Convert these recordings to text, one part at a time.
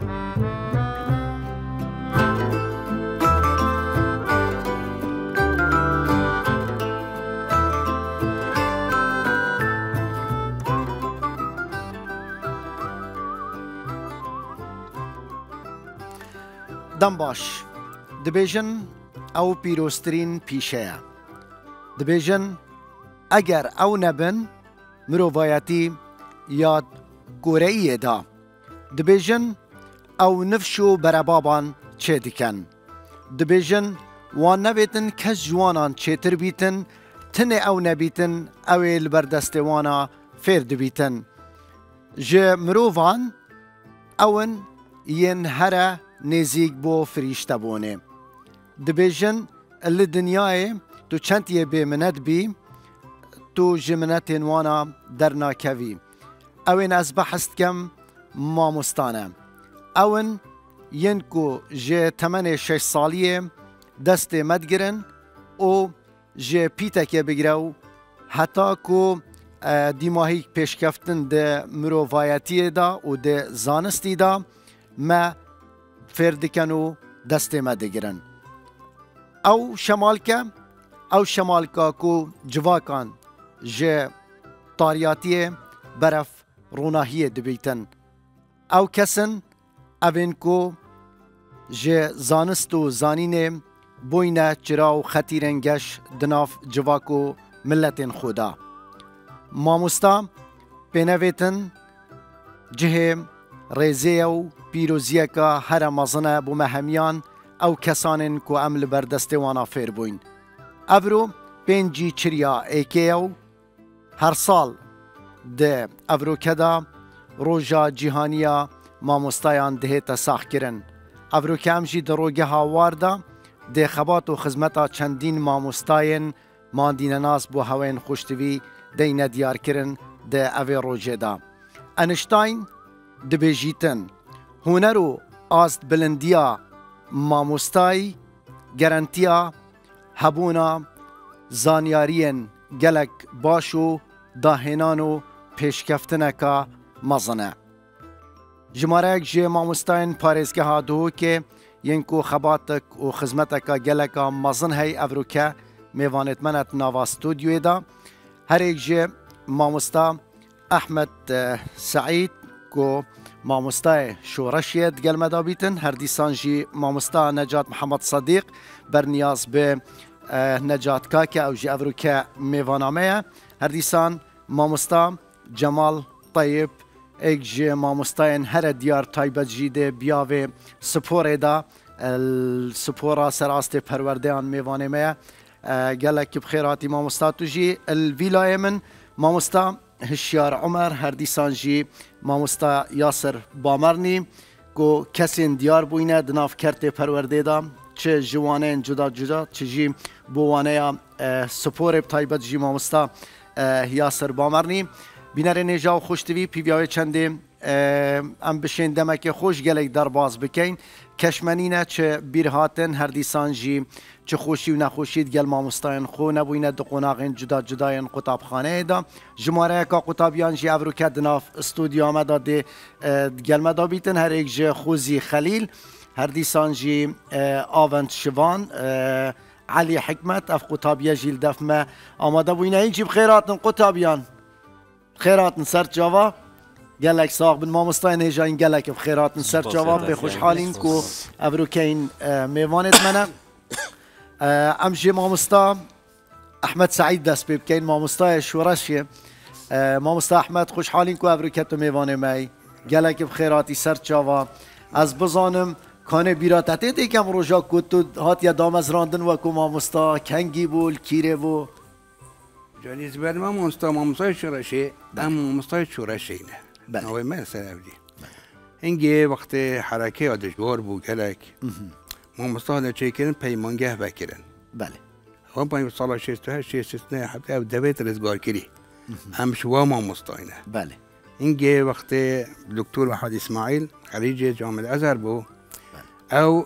دم باش دبیجن او پیروسترین پیشه دبیجن اگر او نبن مروایتی یاد گوره‌ای دا دبیجن او نفشو بربابان چه دیکن دبیجن وان نبیتن کس جوانان چه تر بیتن تن او نبیتن اویل بردست وانا فیر دبیتن جه مروان اون ین هره نزیک بو فریشته بونه دبیجن اللي دنیای تو چندیه به منت بی تو جمنت وانا درنا کوی اوین از بحث کم مامستانه اون ینکو جه تمن 6 سالیه دست مدگرن او جه پیتا که بگرو حتی کو دیماهی پیشکفتن ده مروفایتی دا و ده زانستی دا ما فردکنو دست مدگرن او شمال که کو جواکان جه طاریاتی برف روناهی دبیتن او کسن اوین کو جه زانست و زانین بوینه چراو خطیرنگش دناف جواکو ملت خودا ماموستا پینویتن جه ریزه و پیروزیه که هر مزنه بو مهمیان او کسانن کو عمل بردست وانا فیر بوین ابرو پنجی چریا ایکیو هر سال ده ابرو کدا روژا جیهانیا ماموستایان ده تساخ کرن ابرو کمجی ده روگه هاواردا ده خبات و خزمتا چندین ماموستاین ماندین ناس بو هوین خوشتوی دینه دیار کرن ده اوی روژه دا انشتاین ده بیجیتن هنرو آست بلندیا ماموستای گرانتیا هبونا زانیارین گلک باشو داهنانو پیشکفتنکا مزنه جمارک جه ماموستاین پارێزگە هاتوو که ینکو خباتک و خزمتکا گلکا مزن هی افروکه میوانت منت ناوا ستودیوی دا هر ایک جه ماموستا احمد سعید کو ماموستای شورشیت گل مدابیتن هر دیسان جی ماموستا نجات محمد صدیق بر نیاز به نجات کاکه او جی افروکه میوانامه هر دیسان ماموستا جمال طیب ایک جی ماموستاین هر دیار تایبت جیده بیاوه سپوره دا سپورا سراست پروردهان میوانامه گلک بخیراتی ماموستا تو جی الویلای من ماموستا هشیار عمر هر دیسان جی ماموستا یاسر بامرنی کو کسین دیار بوینه دناف کرت پرورده دا چه جوانین جدا جدا چه جی بوانه سپور بتایبت جی ماموستا یاسر بامرنی بینر نیجا و خوشتوی پیویای چنده ام بشین دمک خوش گلک در باز بکین کشمنینه چه بیرهاتن هر دیسان جی چه خوشی و نخوشید گل ماموستاین خو نبوینه دو قناغین جدا جداین قطاب خانه دا جماره که قطابیان جی افرو کد ناف استودیو آمده ده گل مدا بیتن هر ایک جی خوزی خلیل هر دیسان جی آونت شوان علی حکمت اف قطابیه جیل دفمه آمده بوینه این جی بخیراتن قطابیان خیراتن سر جاوا گلک ساق بن ماموستاین هجا این گلک بخیراتن سر جاوا به خوشحالین کو افرو که این میوانت منه امجي ماموستا احمد سعيد دست بكين ماموستا شورشيه ماموستا احمد خوش حالين كو افريكاتو ميوانه ماي گلك بخيراتي سر چاوا از بزانم کانه بیراتته دیکم روژا کتو هات یا دامز راندن و کو ماموستا کنگی بول کیره بو جانیز بر ماموستا شورشه ماموستا شورشه اینه نوی مثلا بدی اینگه وقت حرکه دشوار بو گلک ماموستا چه کردن پیمانگه بکردن بله هم پای سال 68 69 حتی او دویت رزگار کردی هم شوا ماموستا اینه بله اینگه وقت دکتر محمد اسماعیل خریج جامعه الازهر بو او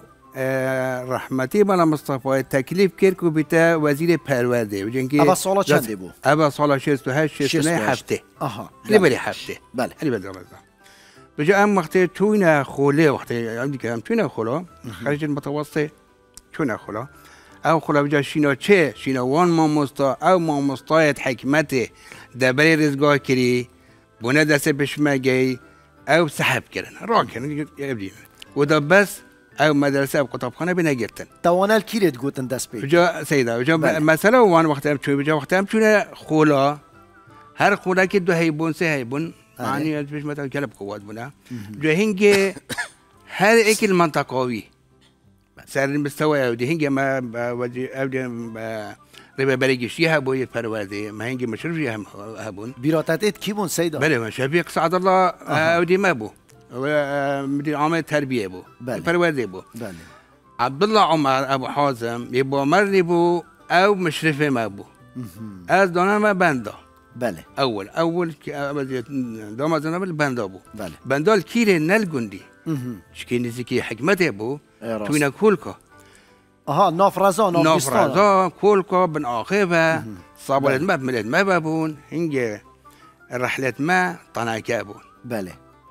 رحمتی بالا مصطفی تکلیف کرد که بیتا وزیر پرورده و جنگی ابا سالا چنده بو؟ ابا سالا 68 69 هفته آها علی بلی هفته بله علی بلی رمضان بجا ام وقتی توینا خوله وقتی عندي كلام توینا خولا خارج المتوسط توینا خولا او خولا بجا شینا چه شینا وان ماموستا او ماموستایت حکمته دبری رزگاه کری بونه دست پشمگی او سحب کردن را کردن یبدین و دا بس او مدرسه او کتابخانه بنگرتن توانال کیرت گوتن دست پی بجا سیدا بجا مثلا وان وقتی ام چوی بجا وقتی ام چونه خولا هر خولا که دو هیبون سه هیبون يعني از پیش مثلا کلب قوات بنا جو هنگه هر ایک المنطقوي سر المستوى ودي هنگه ما ودي اودي ربا بريجش يهبو يتفروازي ما هنگه مشروف يهبون بیراتت کی بون سیدا بله ما شفيق سعد الله اودي ما بو مدير عام التربيه بو الفروازي بو بله عبد الله عمر ابو حازم يبو مري بو او مشرفه ما بو از دانا ما بنده بله اول دامازنا بندا بو بله بندال کیره نل گندی چکی نزدیکی حکمت بو توینا کولکا آها نافرزا کولکا بن آخیبه صابلت ما بملت ما بابون هنگه رحلت ما طناکه بون بله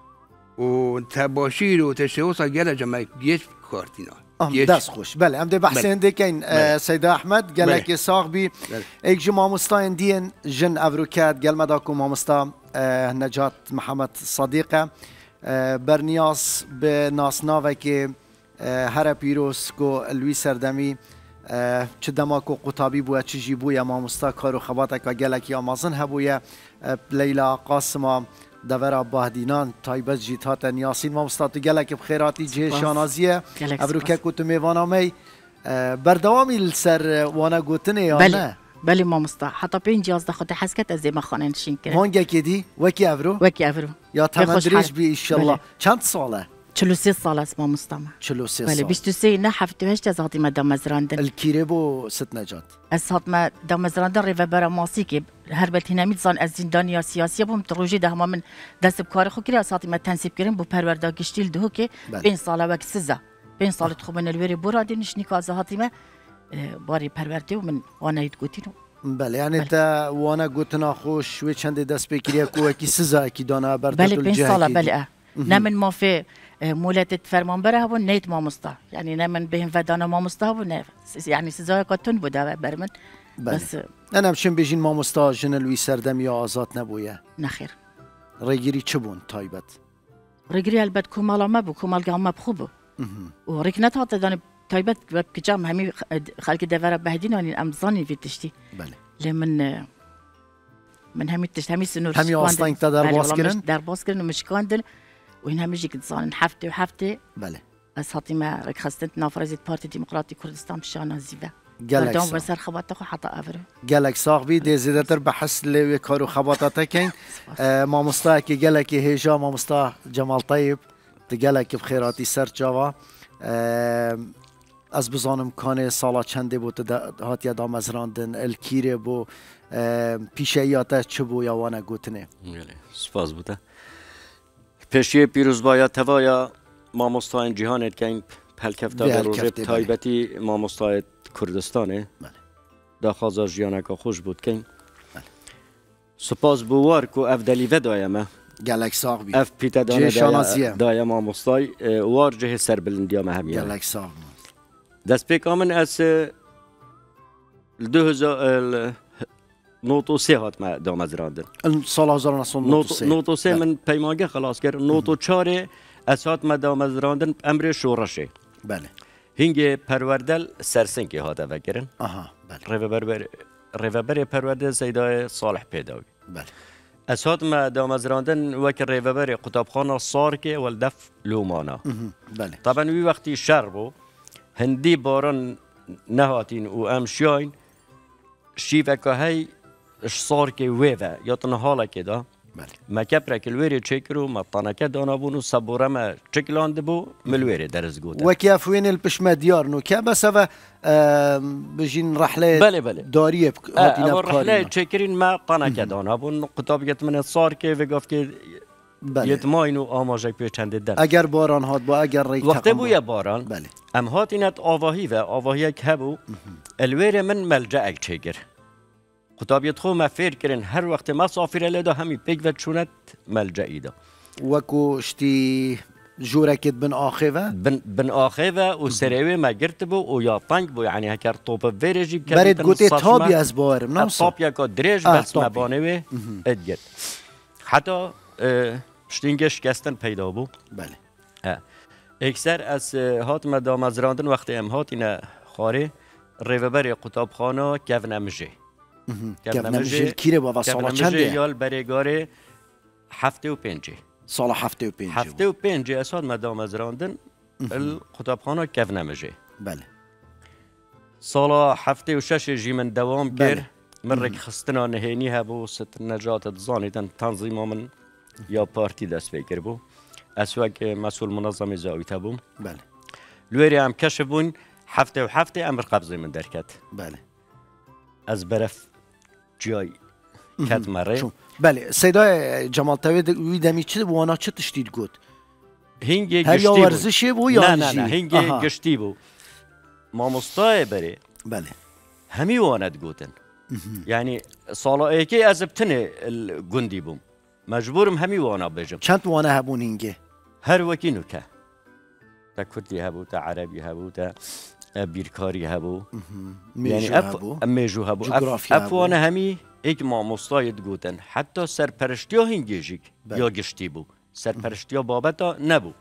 و تباشیر و تشوصا گله جمعه گیش کارتینا دست خوش بله ام ده بحثین ده کن سید احمد گله که ساق بی ایک جو ماموستاین دین جن افروکات گل مداکو ماموستا نجات محمد صدیقه برنیاس به ناسناوه که هر پیروز کو الوی سردمی چه دماکو قطابی بویا چه جی بویا ماموستا کارو خباته که گله که آمازن هبویا لیلا قاسمه دورا باهدینان تایبت جیتات نیاسین ما مستاتو گله که بخیراتی جه شانازیه ابروکه کتو میوانامی بردوامی لسر وانا گوتنه یا نه؟ بله ما مستا حتی 5 11 خود حسکت از ما خانه نشین کرد هنگه که دی؟ وکی افرو؟ وکی افرو یا تمندریش بی ایشالله چند ساله؟ 43 سال است ما مستمع 43 بله سال 23 نه 78 از هاتی مدام مزراندن الکیره بو ست نجات از هات مدام مزراندن ریو برا ماسی که هر بلتی نمید زان از زندان یا سیاسی بوم تروجی ده همه من دست بکار خو کری از هاتی ما تنصیب کردیم بو پرورده گشتیل ده که 5 ساله وقت سزا 5 سال تخو من الوری برا دینش نیک از هاتی ما باری پرورده و من وانا یدگوتینو بله یعنی تا وانا گوتنا خوش و چند دست بکریه کو کی سزا کی دانا برده بله 5 ساله بله نه من ما في مولات فرمان بره و نیت ما مستا یعنی نه من بهم ودانا ما مستا و نه یعنی سزای کاتون بوده برمن بس انا مشم بيجين ما مستا جنلوي سردم یا آزاد نبويه نخیر ريجري چبون تايبت ريجري البت كمال ما بو كمال قام بخوبو و ركنت هات دان تايبت بكجام همي خلق دفر بهدين يعني امزاني في تشتي بله لمن من همي تشت همي سنور همي اصلا تقدر باسكرن در باسكرن ومش كاندن وين هم يجيك تزان حفتي وحفتي بله از هاتی ما رکستند نافرزید پارتی دموکراتی کردستان بشان زیبا گلک بر سر خباته خو حتی افره گلک ساق بی دی زیادتر بحث لی کارو خباتاته کن ما مستا که گلک هیجا ما مستا جمال طیب دی گلک بخیراتی سر جاوا از بزانم کانه سالا چنده بود هاتی دام از راندن الکیره بو پیشیاته چه بو یا وانه گوتنه سپاس بوده پیشی پیروز باید توایا ماموستای جهانت که پلکفتا در روز تایبتی ماموستای کردستانه دا خوازا جیانکا خوش بود که سپاس بوار کو افدلی و دایمه گلک ساق بی اف پیتا دانه دایم ماموستای وار جه سر بلندیا مهمیه گلک ساق دست پیکامن از 2000 نوتو سه هات ما دام از راندن سال 1993 نوتو سه من پیمانگه خلاص کرد نوتو 4 از هات ما دام از راندن امر شورشه بله هنگه پروردل سرسنگی هاته وگرن آها بله ریوبر پروردل سیدای صالح پیداوی بله از هات ما دام از راندن وکر ریوبر قطابخانه سارکه والدف لومانا بله طبعا وی وقتی شر بو هندی باران نهاتین و امشاین شیوکه های صاركي ويفا يطن حالا كده ما كبرك الويري تشكرو ما طنكه دانابونو صبوره ما تشكلاند بو ملويري درز قوتا وكيف وين البشمه ديار نو كابا سوا بجين رحله بله داريه هاتينا رحله تشكرين ما طنكه دانابون قطابيت من الصاركي وقفكي يتماينو آماجك بي چند در اگر باران هات با اگر ريت وقت بو يا باران بله ام هاتينت آواهي و آواهي كهبو الويري من ملجأك تشكر قطابیت خو ما فکر کردن هر وقت ما سافر لدا همی پیک و چونت ملجئی دا وكو شتي جوركت بن آخيفة بن آخيفة وسريوي ما قرت بو ويا طنق بو يعني هكار طوب فيريجي بريد قوتي طابيا أزبار منوصل طابيا كو دريج بس ما بانوي ادقت حتى شتينگه شکستن پیدا بو. بله. اکثر از هات مدام از راندن وقتی هم هات اینه خاره ریوبر قطابخانه گونمجه. گونمجه کیره با سال چنده؟ یال برگاره 75. سال 75. 75 از هات مدام از راندن القطابخانه گونمجه. بله. سال 76 جیمن دوام کرد. مرک خستنا نهینی هبو ست نجات زانیدن تنظیم من یا پارتی دست فکر بو اسواق مسئول منظم زاویه بوم بله لوری هم کشف بون هفته امر قبضه من درکت بله از برف جای کت مره بله سیدای جمال توید ویدمی چه وانا چه تشتید گود هنگی گشتی بو ورزشی بو یا نه هنگی گشتی بو ما مستای بره بله همی واند گودن يعني صالة كي أزبتني الجندي بوم مجبورم همي وانا بجم چند وانا هبون اینگه هر وكينو كا تا كردي هبو تا عربي هبو تا بيركاري هبو يعني ميجو هبو اف وانا همي ايك ما مستايد گوتن حتى سرپرشتيا هنگيجيك يا گشتي بو سرپرشتيا بابتا نبو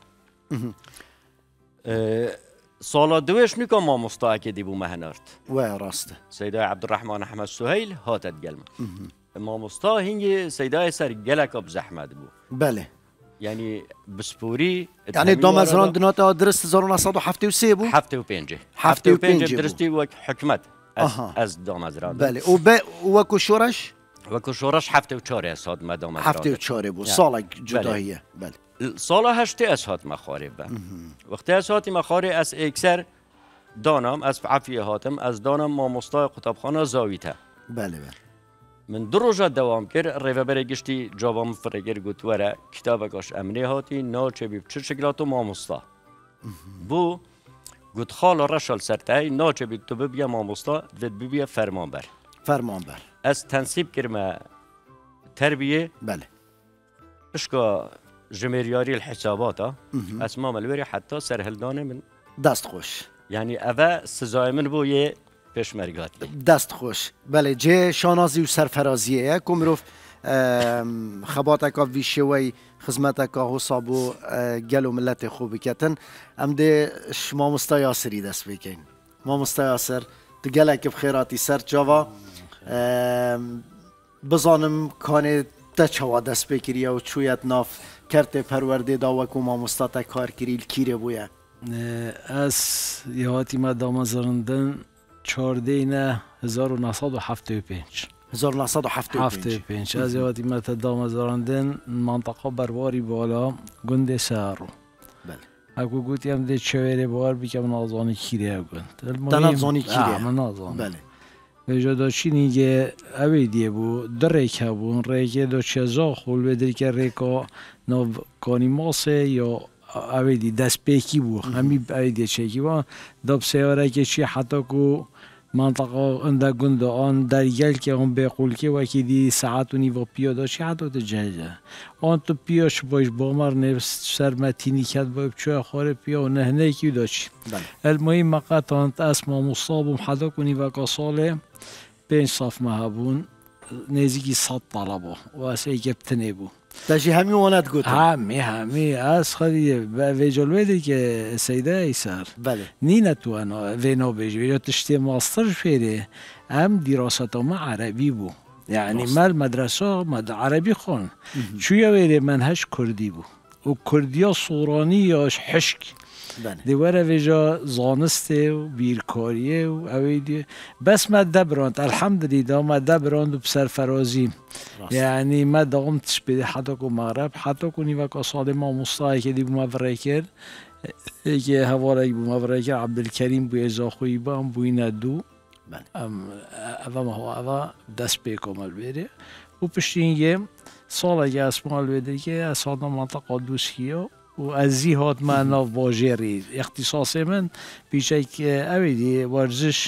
سالا دوش نکا ما مستاکی دی بو مهنارت و راسته سیدای عبدالرحمن احمد سهیل هاتت گلم ما مستا هنگی سیدای سر گلک اب زحمت بو بله یعنی بسپوری یعنی دامزران دناتا درست 1973 بو 75 درستی وک حکمت از دامزران بله و وکو شورش وکو شورش 74 اساد ما دامزران 74 بو سال جداهیه بله سال 8 اسهات مخارب وقتی اسهات مخارب از اکثر دانم از عفیه هاتم از دانم ما مستای قطبخانه زاویته بله بله من دو روز دوام کرد ریوبر گشتی جواب فرگر گفت وره کتاب کاش امنی هاتی ناچه بی چه شکلاتو ما مستا بو گفت خال رشال سرتای ناچه بی تو ببیا ما مستا ود ببیا فرمانبر از تنصیب کرم تربیه بله اشکا جمهوری الحسابات اسمام الوری حتی سرهلدانه من دست خوش یعنی اوه سزای من بو یه پشمرگاتی دست خوش بله جه شانازی و سرفرازیه کمروف خباتکا ویشوی خدمتکا حسابو گل و ملت خوبی کتن ام ده شما مستیاسری دست بکن ما مستیاسر تگلک بخیراتی سر جاوا بزانم کانه تچوا دست بکریه و چویت ناف کرده پرورده دا وکو ما مستاتا کار کریل کیره بویا از یهاتی ما دامزراندن 14 1975 1975 از یهاتی ما دامزراندن منطقه برواری بالا گنده سارو بله اگه گوتیم ده چویره بار بکم نازانی کیره گند نازانی کیره من نازانی بله وجا داشتی نیگه اویدیه بو در ریکه بون ریکه دو چیزا خول بدری که ریکا نو کانی ماسه یا اویدی دست پیکی بو همی اویدیه چیکی با داب سیاره که چی حتی که منطقه انده گنده آن درگل که آن بقول که وکی دی ساعت و نیو پیا داشتی حتی تجهزه آن تو پیاش باش بامر نفس سرمتینی کد باید چوی خاره پیا و نهنه کی داشتی المهم مقاطعات اسما مصابم حدا کنی وکا ساله 5 صف مهبون نزدیکی 100 طلبه و از ایگپتنی بود تاجی همی واند گوتم همی از خدیه و جلوه که سیده ایسر بله نی نتوانا وینا بیجی یا تشتی ماستر فیره هم دراسات ما عربی بو یعنی مال مدرسه عربی خون چویا ویره منهج کردی بو و کردیا صورانی یاش حشک دیواره ویجا زانسته و بیرکاریه و اویدیه بس ما دبراند الحمدلله ما دبراند و بسر فرازی یعنی ما دامتش بده حتی که مغرب حتی که نیوکا سال ما مستایی که دی بو مفره کرد که هواره بو مفره کرد عبدالکریم بو ازاخوی با هم بوی ندو اوه ما هوا دست بیکامل بره و پشتینگه سال اگه اسمال بده که از سالنا منطقه دوسکیه و از زیهات معنا واجری اختصاص من بیشک اویدی ورزش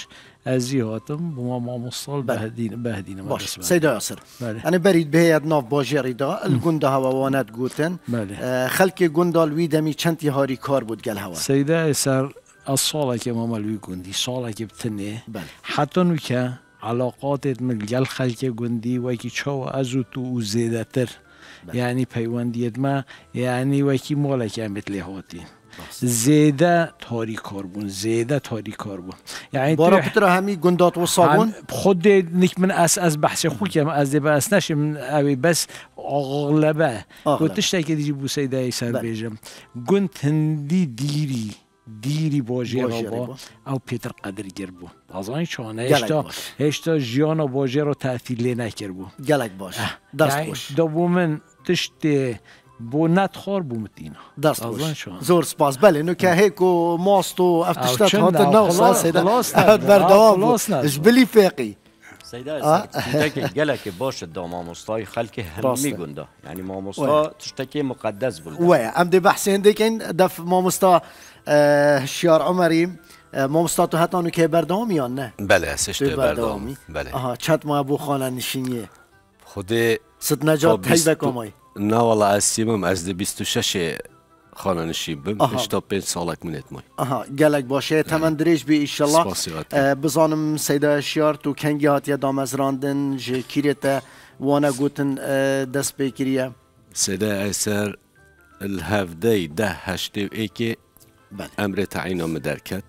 ازی هاتم بما مامۆستاڵ بەهدینە باش سيدا ياسر أنا بريد بهيد ناف باجيري دا الجندا هوانات جوتن خلك جندا الويدمي چنتي هاري كار بود قال هوا سيدا يسر الصالة كما مالوي جندي صالة كبتني حتى نوكا علاقات من قال خلك جندي وكي شو أزوت وزيدتر يعني پیوندیت ما يعني وكي مالك مثل هاتي زیده تاری کار بون زیده تاری کار بون یعنی برای بتره همی گندات و صابون خود نیک من از بحث خوب که از بحث نشیم اوی بس اغلبه گفتش که دیجی بو سیده سر بیجم گند هندی دیری باجی را او پیتر قدر گر بو از آن چانه هشتا جیانا باجی را تأثیل نکر بو گلک باش دست باش دومن تشت بو نتخار بومتینا دست باش زور سپاس بله نو که هیکو ماست و افتشتت هات الناس سيدا بردوام جبلي فاقي سيدا قالك باش دا ماموستاي خلك همي گندا يعني ماموستا تشتكي مقدس بول وي ام دي بحثين ديكين دف ماموستا شيار عمري ماموستا تو هاتانو که بردوام یا نه بله هستش بردوام بله چند ما ابو خانه نشینیه خود ست نجات هی بکامای نه والله از سیمم از 26 خانه نشین بم 85 سالک منت مای گلک باشه تمن دریج بی ایشالله بزانم سیدا شیار تو کنگی هاتیه دامزراندن جه کیریتا وانا گوتن دست بکریه سیدا ایسر الهفده 10 ایکی امر تعیین مدرکت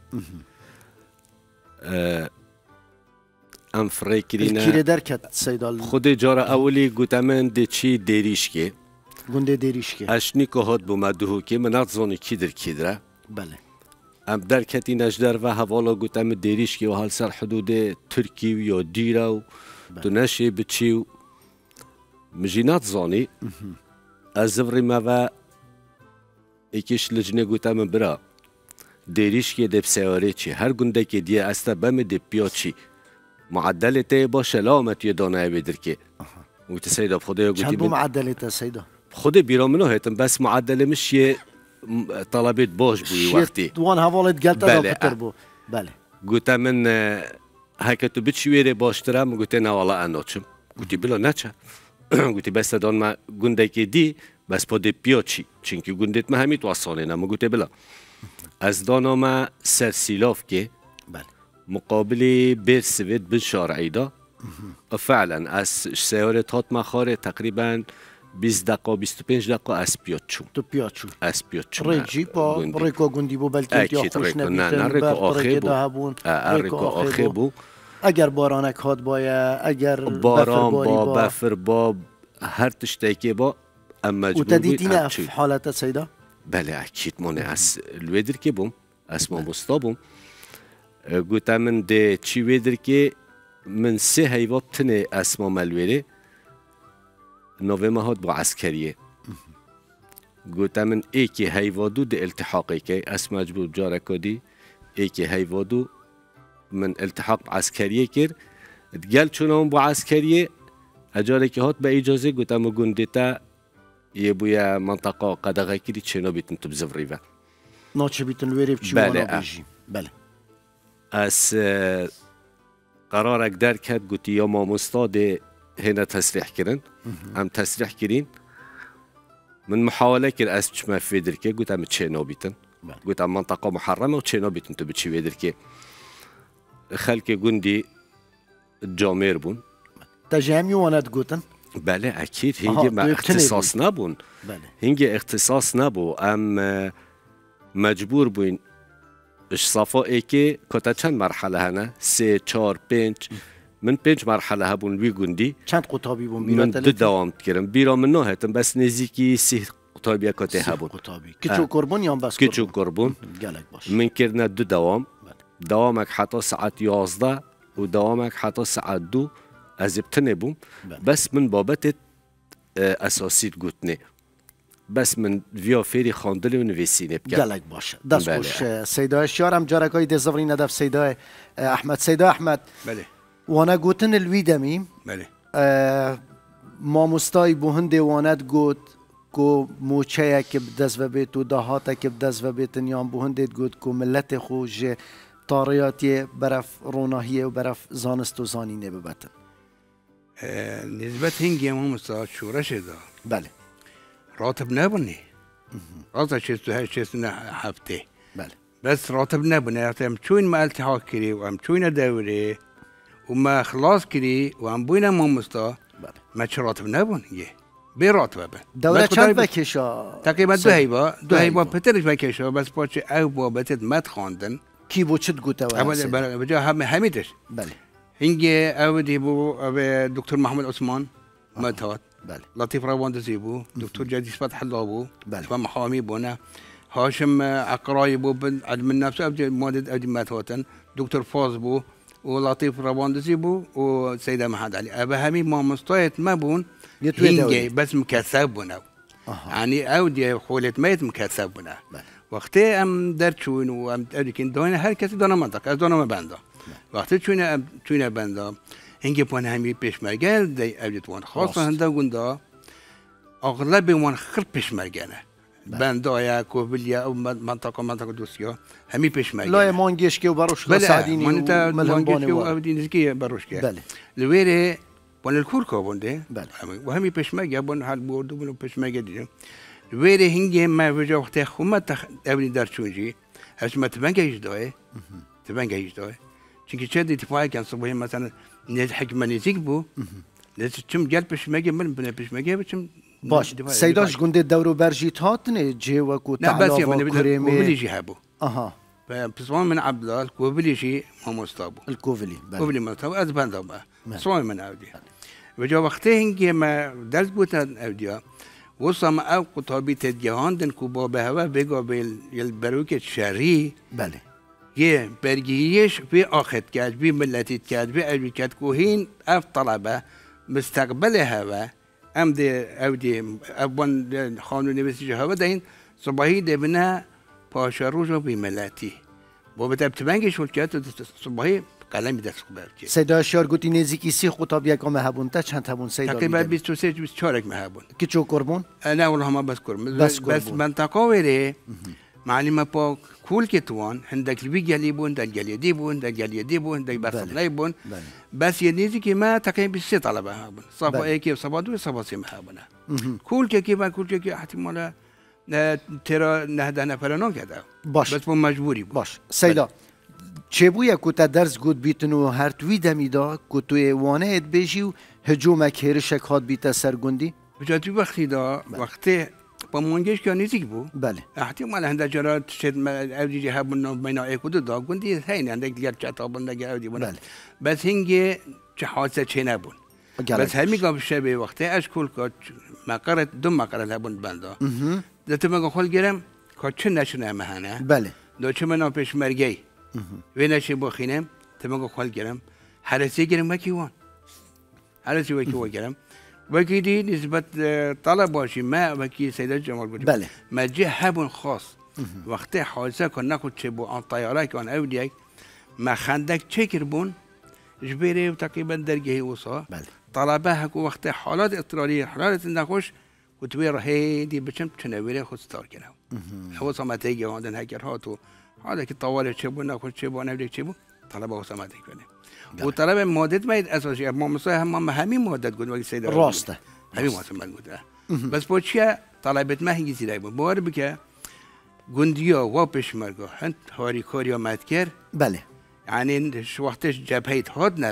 ام فریکرینه الكيري دركت سيدا خود جارا اولی گوتمن دی چی دیریشکی گنده دیریشکی اشنی که هات بومدهو که منات زانی کی در کی دره بله ام درکتی نجدر و حوالا گوتم دیریشکی و حال سر حدود ترکی و یا دیره و تو نشی بچی و مجینات زانی از زوری ما ایکیش لجنه گوتم برا دیریشکی دب سیاره چی هر گنده که دیه استا بم دب بیا چی معدلته با شلامت یه دانه بیدر که وقت سیدا بخوده گویی چند بو معدلته سیدا خود بیرامنو هستم بس معدل مش یه طلبت باش بوی وقتی دوان حوالت قلت دا بتر بو بله گویی من هکتو بچویره باشترم گویی نه والا اناچم گویی بلا نچه گویی بس دان ما گنده که دی بس پاده پیاچی چونکه گندت ما همیت واسانه نم گویی بلا از دانا ما سرسیلاف که مقابل بير سويت بالشارعي ده فعلا از سيارة هات مخاره تقريبا 20 دقيقة 25 دقيقة از بياتشو تو بياتشو از بياتشو ريجي با ريكو گندی بو بلکه یا خوش نبیتن ريكو آخیبو ريكو آخیبو اگر بارانک هات باید اگر باران با بفر با هر تشتاکی با اما مجبور و تدیدینه في حالت سيدا بله اكيد مونه از الویدر که بوم اسمه مستابوم گویی من ده چی ویدر که من سه هیواب تنه اسما ملویره نوه مهاد با عسکریه گویی من ایکی هیوادو ده التحاقی که اسم مجبور جاره کدی ایکی هیوادو من التحاق عسکریه کرد گل چونم با عسکریه اجاره که هات به اجازه گویی من گنده تا یه بویا منطقه قدغه کردی چنو بیتن تو بزفریوه ناچه بیتن ویره بچی وانا بیجی بله از قرارك در کرد گویی یا ماموستا ده هنا تصریح کردن هم تصریح کردین من محاوله کرد از چما فیدر که گویی هم چه نابیتن گویی منطقه محرمه و چه نابیتن تو بچی ویدر که خلق گندی جامر بون تجامی واند گوتن بله اكيد هنگی ما اختصاص نبون هنگی اختصاص نبو ام مجبور بوین صفائي که کتا چند مرحله هنه 3 4 5 من 5 مرحله هبون وی گندی چند قطابی بون من دو دوام کردم بیرا من نه هتم بس نزدیکی 3 قطابی کتا هبون کچو قربون یا بس کچو قربون من کردن دو دوام دوامك حتى ساعة 11 و دوامك حتى ساعة 2 از ابتنه بوم بس من بابت اساسیت گوتنه بس من ویا فيري خاندل و نویسینه بکرد گلک باشه دست باش سیدای شیارم جارکای دزوری ندف سیدای احمد سیدای احمد بله وانا گوتن الویدمی بله ماموستای بوهنده واند گوت کو موچه که بدز و بیت و دهاته که بدز و بیت نیام بوهنده گوت کو ملت خوش طاریاتی برف روناهیه و برف زانست و زانینه ببتن نسبت هنگی ما مستعد شورش دا بله راتب نبونی راتب 68 هفته بله بس راتب نبونه هم چون ما التحاق کری و هم چون دوره و ما خلاص کری و هم بوینا ما مستعد بله ما چه راتب نبونی بی راتب به دوره چند بکشا؟ تقریبا دو هیبا پترش بکشا بس پاچه او بابتت مد خواندن کی بو چت گوته و اول بجا همیتش بله هنگی او دیبو دکتر محمد عثمان مدهات بله لطيف رواندزي بو دكتور جديد فتح الله بو بله. فما حامي بونا هاشم عقراي بو بن عدم النفس ابدي مودد ابدي ماتوتن دكتور فوز بو ولطيف رواندزي بو وسيدة محمد علي ابا همي ما مستويت ما بون هنجي بس مكسب بونا يعني اودي خولت ميت مكسب بونا وقتی ام درچون و ام ادکین دونه هر کسی دونه منطقه از دونه بنده وقتی چونه بنده هنگی پون همی پیشمرگل دی ابدیتوان خاصه هنده گنده اغلب وان خرد پیشمرگنه بنده یا کوبلیا او منطقه دوسیا همی پیشمرگنه لا مانگیش که باروش سعدینی و ملهمبانی و ابدی نزکی باروش که بله لویره پون الکور کو بنده بله و همی پیشمرگه بون حال بودو بون پیشمرگه دیدم ویره هنگی ما وجه وقتی خومت ابنی در چونجی هست ما تبنگیش داره چونکه چه اتفاقی کن صبحی مثلا نیز حکم نزیک بو نیز چم گل پیشمگی من بنا پیشمگی بچم باش سیداش گنده دورو برجیت هاتنه جه و کو تعلاوه کریمه کوبلیجی هبو آها پسوان من عبدالله کوبلیجی ما مستابو الكوفلي کوبلی مستابو از بنده با پسوان من اودی وجه وقتی هنگی ما درس بودن اودیا وصم او قطابی تدگیهاندن کو با به هوا بگا بیل بروک شری بله یه برگیش بی آخد کرد بی ملتیت کرد بی اوی کرد کو هین اف طلبه مستقبل هوا ام دی او دی ابوان خانو نویسی جو هوا دهین صباحی دی بنا پاشا روژو بی ملتی با بتاب تبنگش ول کرد صباحی قلمی دست خوب برد سیدا شار گوتی نزیکی سی خطاب یکم هبون تا چند هبون سیدا تقریبا 23 24 مهبون کی چو قربون نه والله ما بس قربون بس منطقه وره معلمه با کول که توان هندک لبی گلی بون دل گلی دی بون دل گلی دی بون دل برسنای بون بس یه نیزی که ما تقریبا 23 طلبه هبون صفا یکی و صفا دو صفا سه مهبونه کول که من کول که احتمالا ترا نهده نفرانو کرده باش بس با مجبوری بود باش سیدا چه بویا که تا درس گود بیتنو هر توی دمیدا که توی وانه ات بیشی و هجوم کهرشک هات بیتا سرگندی؟ بجاتی وقتی دا وقتی با مونگش که نیزیک بو بله احتمال هنده جرات شد اودی جه بون بینا ایکودو دا گندی هین هنده دیگر چتا بون دگر اودی بون بس هنگی چه حادثه چه نبون بس همی قابل شبه وقتی اشکول که مقرد دو مقرد هبون بنده دتو مگه خول گرم که چه نشونه مهانه بله دو چه منو پیش مرگی و نشی بخینم تمام خال گرم حرسی گرم وکی وان حرسی وکی وان گرم وکی دی نسبت طلب باشی ما وکی سیدات جمال بودیم بله ما جه هبون خاص وقتی حادثه کن نخود چه بو آن طیاره کن اودیک ما خندک چکر بون جبیره و تقریبا درگه وصا بله طلبه هکو وقتی حالات اضطراری حالات نخوش کتبه رهی دی بچم چنویره خود ستار کنم حواس ما تیگه هاندن هکر هاتو هذا که طوال چه بود نخود چه بود نبود چه بود طلبه وسامت کنه و طلب مادت میاد اساسی ما مثلا هم همین مادت گفت وقتی سید راسته همین واسه گفت بس پوچیا طلبت ما هنگی زیرای بود بار بکه گندیا و پیشمرگا هند هاری کاریا مدکر بله یعنی وقتش جبهه هاد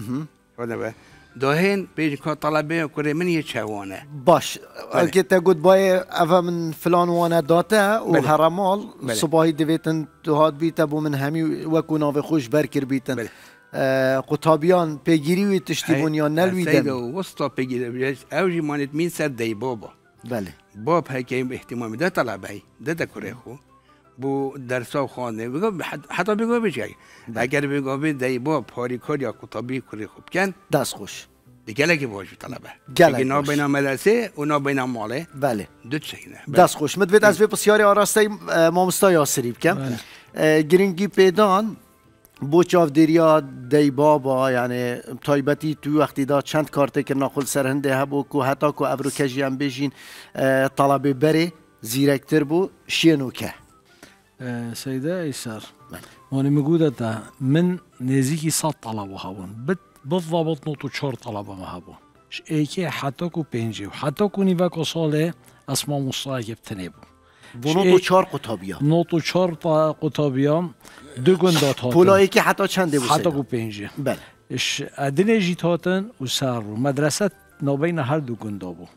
نبه داهن بیش که طلبه کره من یه چوانه باش که تا گفت بای اوا من فلان وانه داته و هرمال صباحی دویتن تو هاد بیتا بو من همی وکو ناو خوش برکر بیتن قطابیان پیگیری وی تشتیبون یا نلویدن سیدا وسطا پیگیری اوجی مانت مین سر دی بابا بله باب هی که احتمامی ده طلبه ده کره خو بو درسا خانه بگو حتی بگو بچه اگر بگو به دی باب هاری کار یا قطابی کره خوب کن دست خوش دیگه که باشه طلبه گله نا بین مدرسه و نا بین ماله بله دو چینه دست خوش مدوید از وی بسیاری آراسته مامستا یاسری بکم گرینگی پیدان بو چاودریا دی بابا یعنی تایبتی تو وقتی دا چند کارته که ناخل سرهنده هبو که حتی که ابرو کجی هم بشین طلبه بره زیرکتر بو شینو که سيدة أيسر وانا مقودة من نزيكي 100 طلبة هابون بالضبط نوتو 4 طلبة ما هابون ايكي حتاكو بينجي وحتاكو نيفاكو صالة اسماء مصطاقة بتنيبو بونوتو 4 قطابية نوتو 4 قطابية دو گندات هاتن پولا ایکی حتی چنده بود حتاكو بينجي بله اش ادني جيت هاتن وسارو مدرسة نوبين هر دو گندابو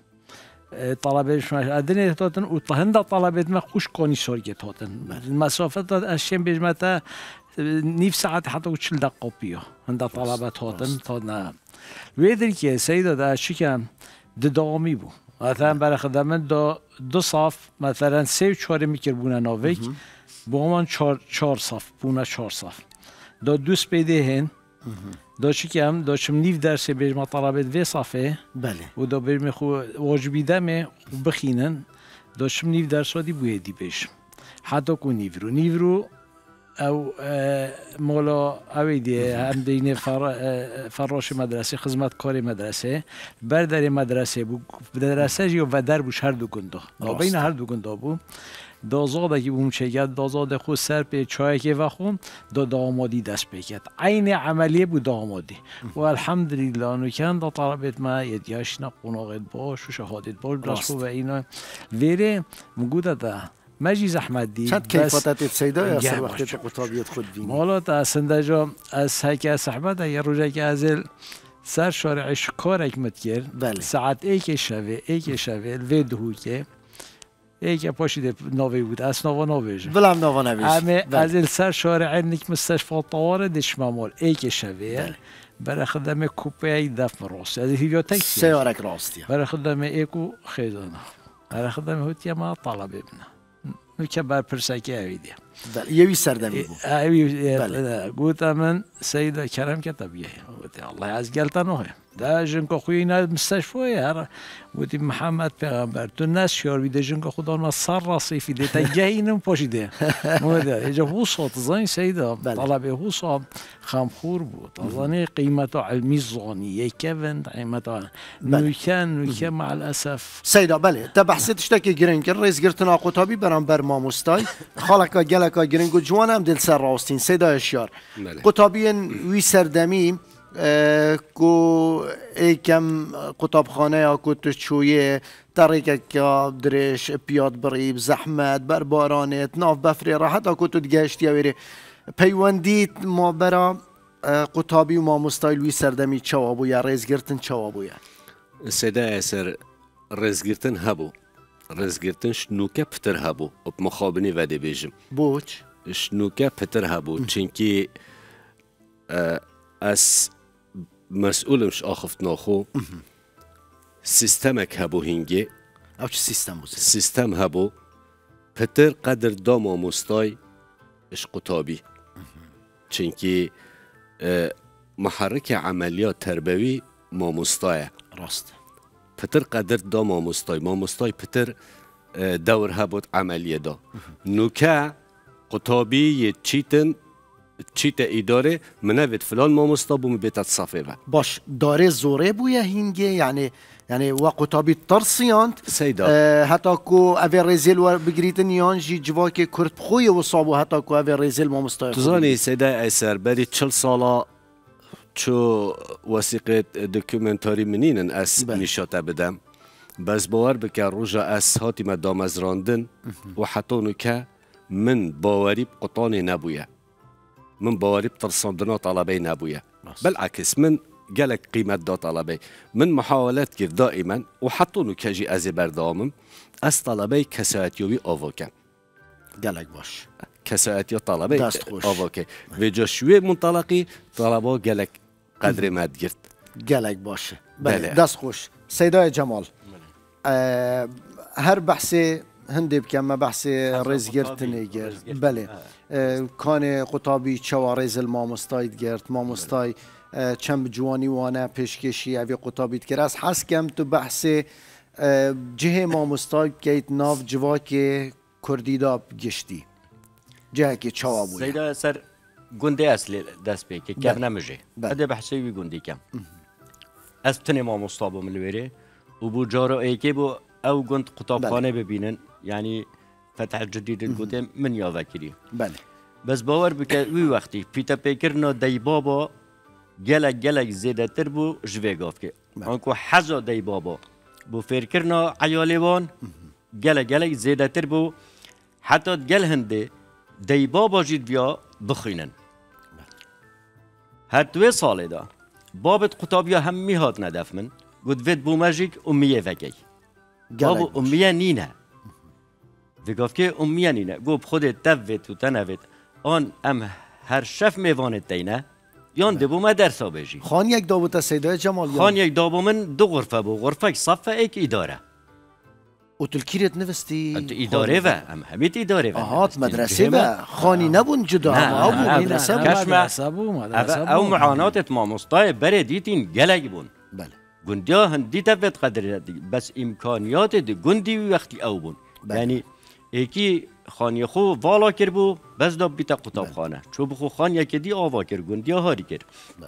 طلبه شما ادنی هاتن و هنده طلبه ما خوش کنی سرگت هاتن مسافت داد اشیم بجمتا نيف ساعت حتى وتشل دقة بيو هنده طلبه هاتن تا نه ویدری که سیدا دا شکم ددامی بو مثلا برای خدمت دو صف مثلا 3 و 4 میکربونه ناویک با من 4 صف بونه 4 صف دا دوست پیده هن دا شکم داشتم نیف درس بیرم طلبت وی صفه بله و دا بیرم خو واجبی دمه بخینن داشتم نیف درس دی بویدی بیشم حتی کو نیورو او مولا اویدی هم دینه فراش مدرسه خدمت کار مدرسه بردر مدرسه بو مدرسه جو و در بوش هر دو گنده بین هر دو گنده بو دازاده که بوم چگد دازاده خود سر به چای که وخون دامادی دست بکرد عین عملیه بود دامادی و الحمدلله نکن دا طلبت ما یدیاش نقناقت باش و شهادت باش برسو و اینا ویره مگوده ده مجی زحمت دی چند کیفاتت سیدا یا سر وقتی تو قطابیت خود بینی مالا تا سنده جا از هیکه صحبت یه روزه که از سر شارعش کارک مت کرد ساعت ایک شوه وی دهو که ایک پاشیده ناوی بود اسناوا ناویج بلام ناوا نویش همه از سر شارع نیک مستشفى طوارئ دشمامال ایک شوه برای خدمه کوپه دفن راست از هیچ تاکسی سیارک راستی برای خدمه ایکو خیزانه برای خدمه هوتی ما طلب ابنه نوکه بر پرسکی اویدی بله یوی سردمی بود بله گوتا من سید کرم کتابیه الله از گلتنوه ده جنگ خوی اینا مستشفی هر بودی محمد پیغمبر تو ناس شیار بیده جنگ خدا ما سر راسیفی ده تا گهینم پاشیده موده ایجا حوصات زنی سیدا طلبه حوصات خمخور بود ازانی قیمت علمی زانی یکوند قیمت نوکن مع الاسف سیدا بله تا بحثتش تا که گرنگ کن رئیس گرتنا قطابی برام بر ماموستای خالکا گلکا گرنگ و جوان هم دل سر راستین سیدا اشیار قطابی وی سردمی کو ایکم قطابخانه یا کتش چویه طریقه که درش پیاد بریب زحمت بر بارانت ناف بفری راحت ها کتو دگشتی ویره پیوندیت ما برا قطابی و ما مستایلوی سردمی چوابو یا ریزگرتن چوابو یا سیده ایسر ریزگرتن هبو ریزگرتن شنوکه پتر هبو و مخابنی وده بیجم بوچ شنوکه پتر هبو چنکی از مسئولمش آخفت ناخو سیستمک هبو هنگی او چه سیستم بود؟ سیستم هبو پتر قدر دا ماموستای اش قطابی چنکی محرک عملیات تربوی ماموستای راست پتر قدر دا ماموستای پتر دور هبود عملیه دا نوکه قطابی چیتن چیت اداره منوید فلان ماموستا بوم بیت صافه باش داره زوره بویا هینگه یعنی و قطابی ترسیاند سیدا حتی کو اوی رزیل و بگریتن یان جی جوا که کرد بخوی و صابو حتی کو اوی رزیل ماموستا تزانی سیدا ایسر بری 40 سالا چو وثیقه دکومنتاری منینن از نشاته بدم بس باور بکر روژا از هاتی مدام از راندن و حتی که من باوری قطانی نبویه من باوری بترصندنا طلبي نابويا بالعكس من قالك قيمة دا طلبي من محاولات كيف دائما وحطونو كاجي ازي بردامم از طلبي كساتيوي اوفوكا قالك باش كساتيو طلبي اوفوكا وجا شوي منطلقي طلبو قالك قدر ما تقرت قالك باش بله دست خوش سيداي جمال هر بحثي هندی بکم ما بحث ریزگرتنی گرد بله کان قطابی چوارز المامستاید گرد مامستای چند جوانی وانه پیشکشی اوی قطابیت کرد از حس کم تو بحث جه مامستای کیت ناف جوا که کردی دا گشتی جه که چوابوی سیدا سر گنده اصلی دست بی که کم نمیشه اده بحثی وی گندی کم از تنی مامستا بوم الویره و بو جارو ایکی بو او گند قطابخانه ببینن یعنی فتح الجديد القدام من يا ذاكري بله بس باور بك وي وقتي بيتا بيكرنا داي بابا جلك زيادة تربو جوي قافك انكو حزا داي بابا بو فيركرنا عياليوان جلك زيادة تربو حتى تقل هندي داي بابا جيد بيا بخينن هاتوي صالي دا بابت قطابيا همي هات ندف من قد فيد بو ماجيك أمية فكي بابو أمية نينا دقافكي أمية نينا قو بخود تفت و تنفت آن ام هر شف میوانت دینه یان دبو ما درسا بجی خان یک دابو تا سیدای جمال خان یک دابو من دو غرفه بو غرفه صفه ایک اداره و تلکیرت نوستی انت اداره و ام همیت اداره و آهات مدرسه و خانی نبون جدا نه مدرسه بو او معاناتت ما مستای بره دیتین گلگ بون بله گندیا هندی تفت قدر بس امکانیات دی گندی وقتی او بون یعنی ایکی خانی خو والا کر بو بس دا بیتا قطاب خانه چو بخو خان یکی دی آوا کر گندیا هاری کر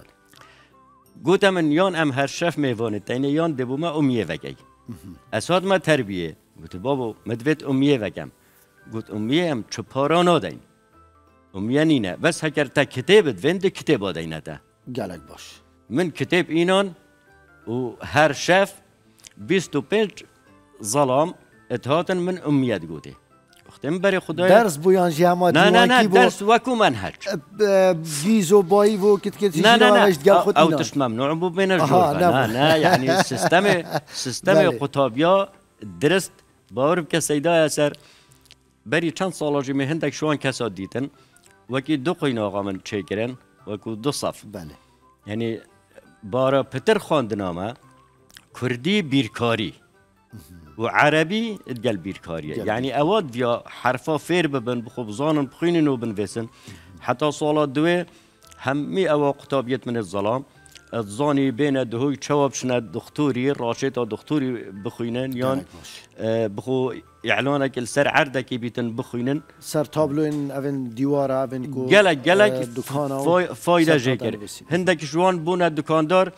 گوتا من یان ام هر شف میوانه تینه یان دبو ما امیه وگی اساد ما تربیه گوت بابا مدویت امیه وگم گوت امیه ام چو پارا نادین امیه نینه بس هکر تا کتابت وند کتاب آدینه تا گلک باش من کتاب اینان و هر شف 25 ظلام اتهاتن من امیت گوته وقتم برای خدای درس بویان جامعه نه درس وکو منهج گیزو بایی و کت نه او تش ممنوع بو بین الجور نه یعنی سیستم قطابیا درست باور که سیدا اثر بری چند سال جی مهندک شوان کسا دیتن وکی دو قینا آقا من چیکرن وکو دو صف بله یعنی بارا پتر خواندنامه کردی بیرکاری و عربی اتقال بیرکاریه یعنی اواد بیا حرفا فیر ببن بخوب زانن بخوینن و بنویسن حتی سالات دوی همی او قطابیت من الظلام الزانی بین دهوی چواب شنه دکتوری راشیتا دکتوری بخوینن یان بخو اعلانک السر عردکی بیتن بخوینن سر تابلوین اوین دیواره اوین کو گلک فایده جیگر هندک جوان بونه دکاندار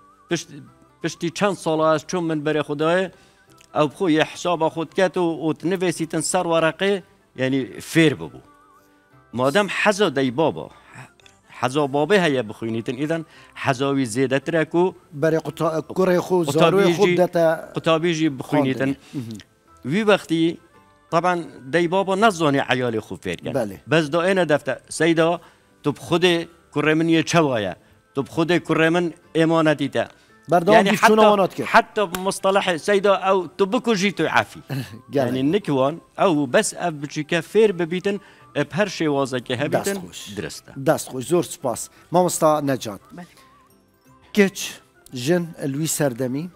پشتی چند سال از چون من بری خدای او بخو یه حساب خود کت و تنویسیتن سر ورقه یعنی فیر ببو مادام حزا دی بابا حزا بابه هیا بخوینیتن ایدن حزاوی زیده ترکو برای کره خود زاروی خود دتا قطابیجی بخوینیتن وی وقتی طبعا دی بابا نزانی عیال خوب فیر کن بله. بس دا اینه دفته سیدا تو بخود کره من یه چوایا تو بخود کره من امانتی تا يعني حتى بمصطلح سيدا او تبكو جيتو عافي يعني نكوان او بس اف بچيكا فير ببيتن بهر شي وازكي هبيتن درسته دست خوش زور سپاس مامستا نجات كيتش جن الوي سردمي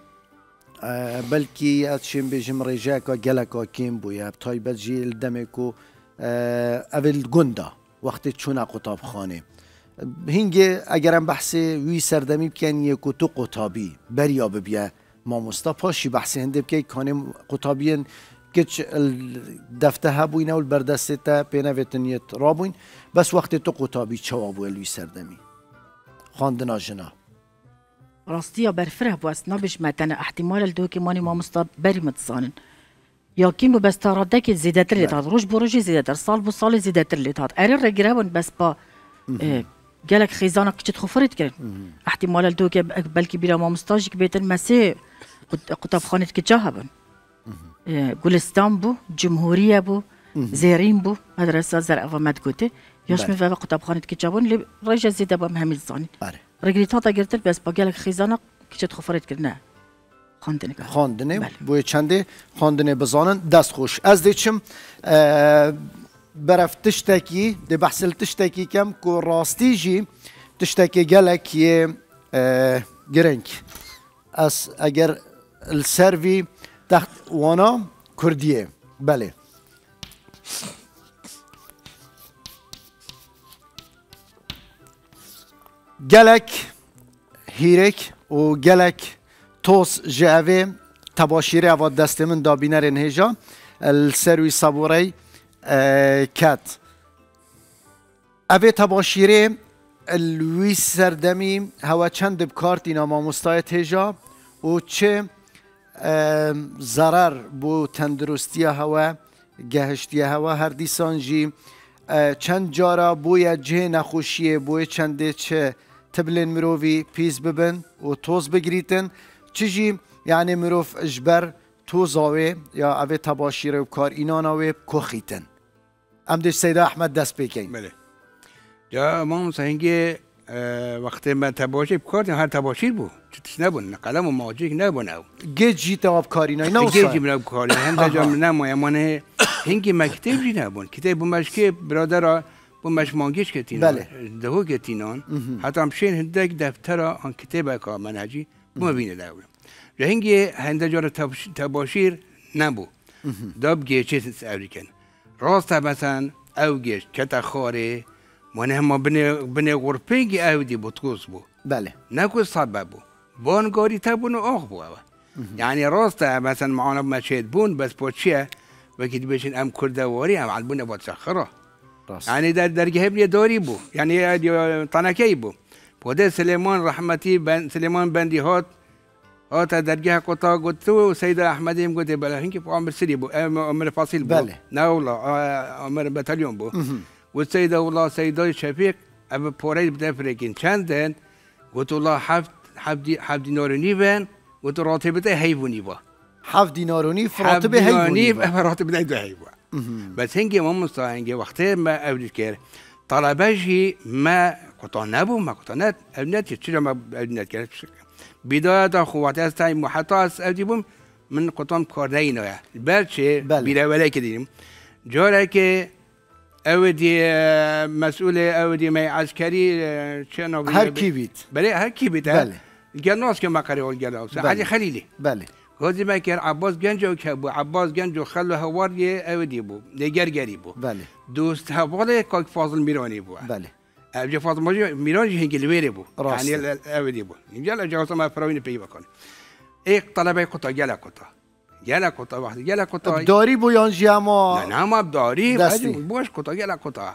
بلكي اتشين بيجم ريجاكا جلكا كيم بويا بتايبت جي الدمكو اول گندا وقت چونا قطاب خانه هنگه اگرم بحث وی سردمی بکن یکو تو قطابی بریا ببیا ماموستا پاشی بحث هنده بکی کانم قطابین کچ دفته هبوین و البردسته تا پینویتنیت رابوین بس وقت تو قطابی چوابو الوی سردمی خواندنا جنا راستیا برفره بو اسنا بش متن احتمال الدو که مانی ماموستا بری متصانن یا کیم بس تاراده که زیادتر لیتاد روش بروجی زیادتر سال بو سال زیادتر لیتاد اری رگرابون بس با قالك خيزانك كنت خفرت كرن احتمال الدو بلكي بلا ما مستاجك بيتن مسي قطاب خانة كجاهبن گلستان بو جمهورية بو زيرين بو مدرسة زرع ومد قوتي ياش من فاوا قطاب خانة كجابون اللي رجع زيدا بام هميل زاني رجليتاتا قرتل بس با قالك خيزانك كنت خفرت كرن خواندنه بوی چنده خواندنه بزانن دست خوش از دیچم برف تشتكي دي بحثل تشتكي كم كو راستي جي تشتكي جالك يه جرنك اس اگر السيرفي تحت وانا كردية بله جالك هيرك و جالك توس جاوي تباشيري اواد دست من دابينر هجا السيروي صبوري كات اوه تباشیره الوی سردمی هوا چند بکارت اینا ما مستایت هجا و چه ضرر بو تندرستی هوا گهشتی هوا هر دیسان جی چند جارا بویا جه نخوشیه بوی چنده چه تبلین مروفی پیز ببن و توز بگریتن چجی یعنی مروف اجبر توزاوه یا اوه تباشیره و کار ایناناوه کخیتن امدش سیده احمد دست بکن بله یا ما مثلا وقتی من تباشیر بکردیم هر تباشیر بود چطورش نبون قلم و ماجیک نبون او گیج جیتا آب کارینای نه گیجی من آب کاری هنده جا من نمایه منه هنگی مکتب جی نبون کتاب بومش که برادر بومش مانگیش کتینان دهو کتینان حتی همشین هنده دفتر آن کتاب که منهجی بوم بینه دارم جا هنگی هنده جا تباشیر نبو داب گیچه سعوریکن راست مثلا او گیش کتا خاره من هم بنی غرپنگی اودی بطقوس بو بله نکو سبب بو بانگاری تبون آخ بو یعنی راست مثلا معانا مشهد بون بس پوچیه وقتی بشین ام کردواری هم عالبونه با تسخره یعنی در گهبنی داری بو یعنی تنکی بو بوده سلیمان رحمتی سلیمان بندی هات درگاه قطع گفتو سید احمدی هم گفته بله هنگی عمر سری بو عمر فاصل بو بله نه والله عمر بتالیون بو والسيدة والله سيدة شفيق أبو بوريد بدفركين شندن قلت والله حفظ دينار ونيفن قلت راتبته هيفو نيفا حفظ دينار ونيف راتبه هيفو نيفا راتبته هيفو بس هنجي ما مستعينجي وقتها ما أولي كير طلباجي ما قطع نبو ما قطعنات أبنات يتشيل ما أبنات كير بداية خواتي استعين محطاس أوديبهم من قطعم كارنينا البرشة بلا ولا كديم جارك اودی مسئول اودی می عسکری چنو هر کی بیت بله هر کی بیت بله گناس که مقری اول گلاس علی خلیلی بله گازی مکر عباس گنجو که بو عباس گنجو خلو هوار اودی بو نگرگری بو بله دوست حواله کاک فاضل میرانی بو بله ابجا فاضل میرانی هنگلویری بو یعنی اودی بو اینجا جاوز ما فراوین پی بکن یک طلبه قطع گلا قطع گلا قطع وقتی گلا قطع داری بو یانجی اما نه ما داری باش قطع گلا قطع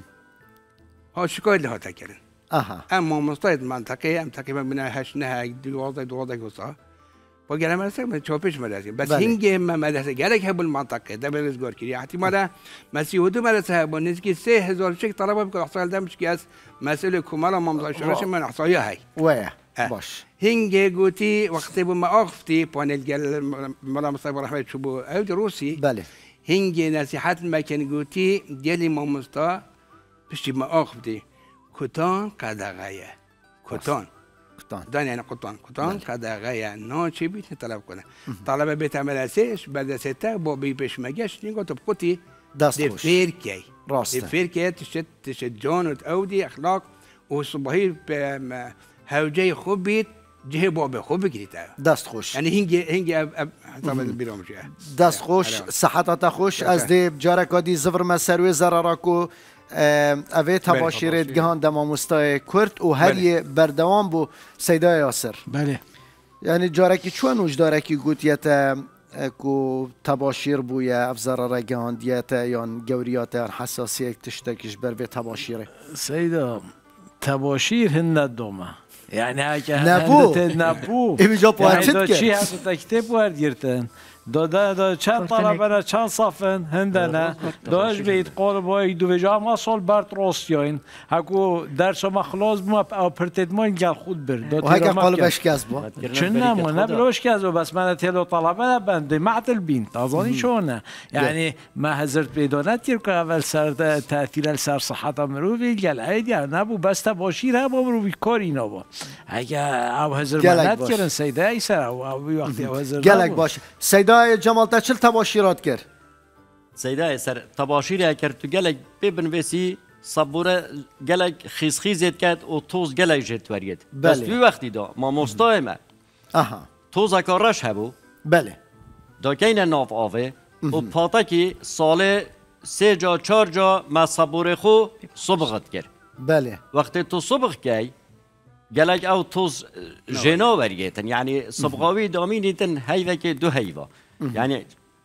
ها شکایت له تکرن اما مستعد منطقه هم تقریبا من 8 نه 12 گوسا با گلا مرسه من چوپش مرسه بس هنگه ما مدرسه گلا که بول منطقه دبل زگار کردی احتمالا مسیحود مرسه با نزدیک 3000 شک طلبه بک احصال دمش که از مسئله کمال مامزا شورش من احصایه های باش هنگه گویی وقتی با ما آخفتی پانل گل ملا مصطفی رحمت شبو اود روسی بله هنگه نصیحت مکن گویی گلی ما مستا پشتی ما آخفتی کتان قدغایه کتان دانی یعنی کتان قدغایه نه چی بیت طلب کنه طلبه بیت مدرسهش مدرسه تا با بی پیش مگش نگو تو بقتی دفیر کی راسته دفیر کی تشت جان و اودی اخلاق و صبحی هوجه خوب بیت جه باب خوب بگیرید دست خوش یعنی هنگی حساب بیرام شده دست خوش صحتات خوش از دی جارکادی زفر مسروی زراراکو اوه تباشیرت گهان دماموستای کرد و هری بردوام بو سیدا یاسر بله یعنی جارکی چون وجدارکی گوتیت کو تباشیر بویا افزرارا گهان دیت یان گوریات یان حساسیت تشتکش بر به تباشیره سیدا تباشیر هن دوما یعنی اگه نبو اینجا پاچت که چی هست تکتب ورد گرتن دا چند طلبه چند صفن هندنه داش بید قال باید دو وجه ما سال برد راست یاین هکو درس ما خلاص بما پرتد ما اینگل خود برد و هکا قالبش کز با چون نمو نبلوش کز با بس من تلو طلبه نبنده معتل بین تازانی شونه یعنی ما هزرت بیدانت گیر که اول سر تأثیر سر صحت مروی گل عید یا نبو بس تباشیر هم مروی کار اینا با اگه او هزر منت کرن سیده ایسر او وقتی او هزر گلک باشه سیده جمال تا چل تباشیرات کرد؟ سیده سر تباشیر کرد تو گلک ببنویسی صبوره گلک خیزید کرد و توز گلک جت ورید بس توی وقتی دا ما مستایمه توز اکارش هبو بله دا کین ناف آوه و پاتکی سال 3 جا 4 جا ما صبوره خو صبغت کرد بله وقتی تو صبغ کی گلک او توز جنا ورگیتن یعنی صبغاوی دامینیتن هیوه که دو هیوه یعنی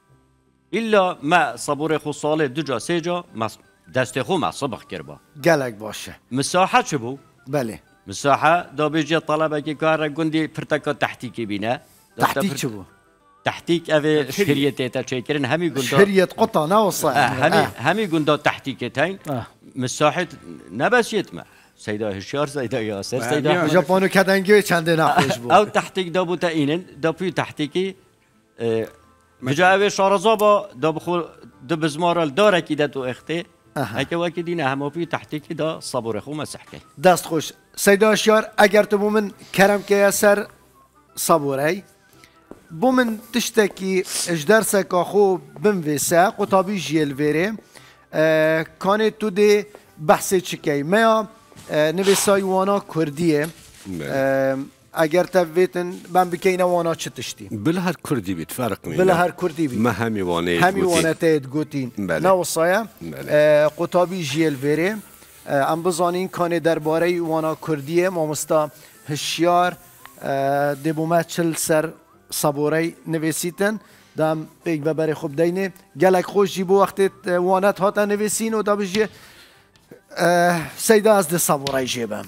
الا ما صبور خو سال 2 جا 3 جا دست خو ما صبغ کربا گلک باشه مساحه چه بو؟ بله مساحه دا بیجی طلبه که کار گندی پرتکا تحتی که بینه تحتی چه بو؟ تحتیک اوه شریعت تا چیکرن همی گنده شریعت قطع نوصا همی گنده تحتیک تاین مساحت نبسیت ما سیدا هشیار سیدا یاسر سیدا ژاپنو کدنگی چنده نخوش بود او تحتیک دا بوده اینن دا پی تحتیکی بجا شارزا با دا بخور دا بزمارال داره کی دا تو اخته اگه وقتی دینه همه پی تحتیکی دا صبور خو مسحکه دست خوش سیدا هشیار اگر تو بومن کرم که سر صبوری بومن تشتکی اجدرسه که خو بمویسه قطابی جیل ویره کانه تو ده بحث چکی میا نویسای وانا کردیه اگر تفیتن من بکینه وانا چه تشتی بله هر کردی بید فرق میده بله هر کردی بید ما همی وانه تاید گوتین نوصایه قطابی جیل ویره ام بزانین کانه درباره وانا کردیه مامستا هشیار دبومه چل سر صبوری نویسیتن دام بیگ ببری خوب دینه گلک خوش جیبو وقتی وانت هاتا نویسین و دا بجی سیدا از ده صبوری جیبم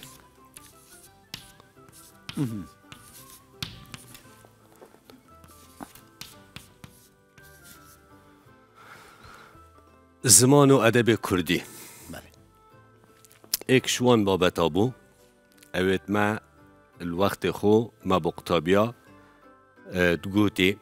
زمان و ادب کردی ایک شوان بابتا بو اوید ما الوقت خو ما بقتابیا دگوتی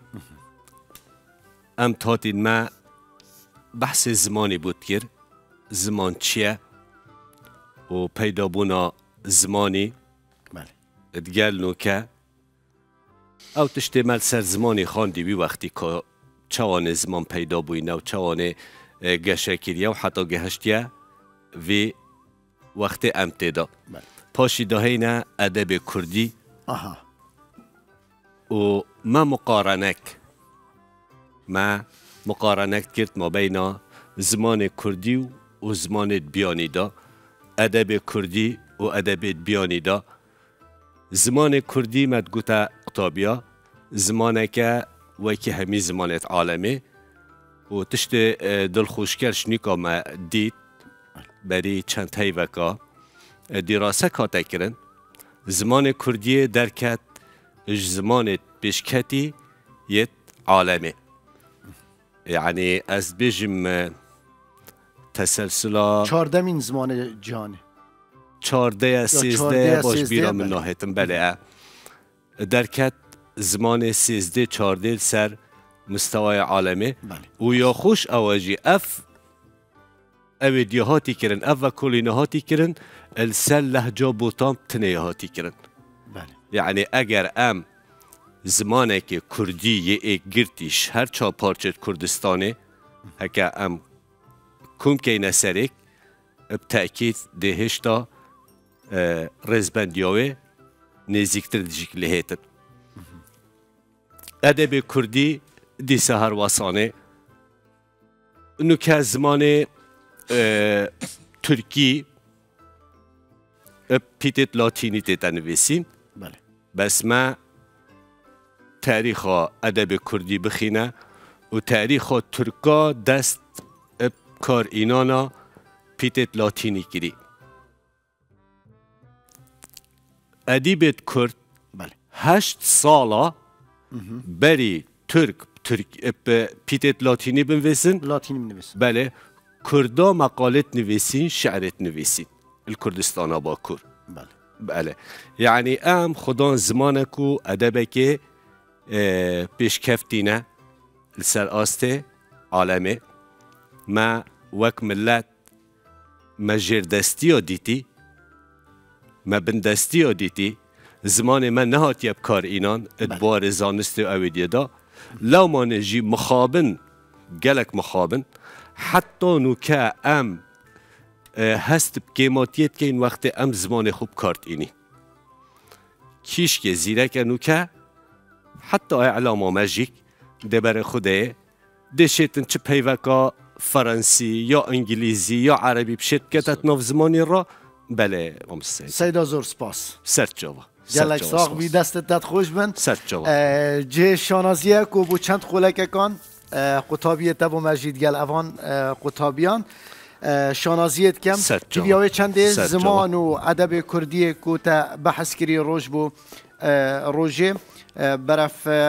ام تاتین ما بحث زمانی بود کر زمان چیه و پیدا بونا زمانی ادگل نو که او تشتمل سر زمانی خواندی بی وقتی که چوان زمان پیدا بوینه و چوان گشکریه و حتی گهشتیه وی وقت امتدا پاشی دهینه ادب کردی و ما مقارنک کرد ما بین زمان کردی و زمان بیانی دا ادب کردی و ادب بیانی دا زمان کردی مدگوتا قطابیا زمانه که وکی همی زمانت عالمه و تشت دلخوشکرش نیکا ما دید بری چند هیوکا دراسه کاته کرن زمان کردی درکت زمان پیشکتی یت عالمه یعنی از بجم تسلسلا 14 زمان جهانه 14 13 باش بیرا من ناهتم بله درکت زمان 13 14 سر مستوای عالمه و یا خوش اواجی اوید یهاتی کرن و کلی نهاتی کرن السر لهجا بوتام تنیهاتی کرن یعنی اگر ام زمانه که کردی یه ایک گرتیش هر چا پارچت کردستانه هکا ام کم که نسرک بتأکید دهشتا رزبندیاوه نزیکتر دیجیک لهیتن ادب کردی دی سهر واسانه نوکه زمان ترکی پیتت لاتینی تنویسین بس ما تاریخ ادب کردی بخینه و تاریخ ترکا دست کار اینانا پیتت لاتینی کری ادیبت کرد 8 سالا بری ترک پیتت لاتینی بنویسن بله کردا مقالت نویسین شعرت نویسین الکردستان با کرد بله یعنی ام خدا زمانکو ادبک پیشکفتینه لسر آسته عالمه ما وک ملت ما جردستی دیتی ما بندستی دیتی زمان ما نهات یب کار اینان ادبار زانست و اویدیه دا لو ما نجی مخابن گلک مخابن حتی نوکه ام هست بقیماتیت که این وقت ام زمان خوب کارت اینی کیش که زیرک نوکه حتی اعلام مجیک دبر خوده دشتن چه پیوکا فرانسی یا انگلیزی یا عربی بشت کتت ناف زمانی را بله سیدا زور سپاس سرد جوا گلک ساق بی دستت داد خوش بند سرد جوا جه شانازیه که بو چند خولک کن قطابیت تبو مجید گل اوان قطابیان شانازیت کم جویاوی چنده زمان و ادب کردی که تا بحث کری روش بو روژه برف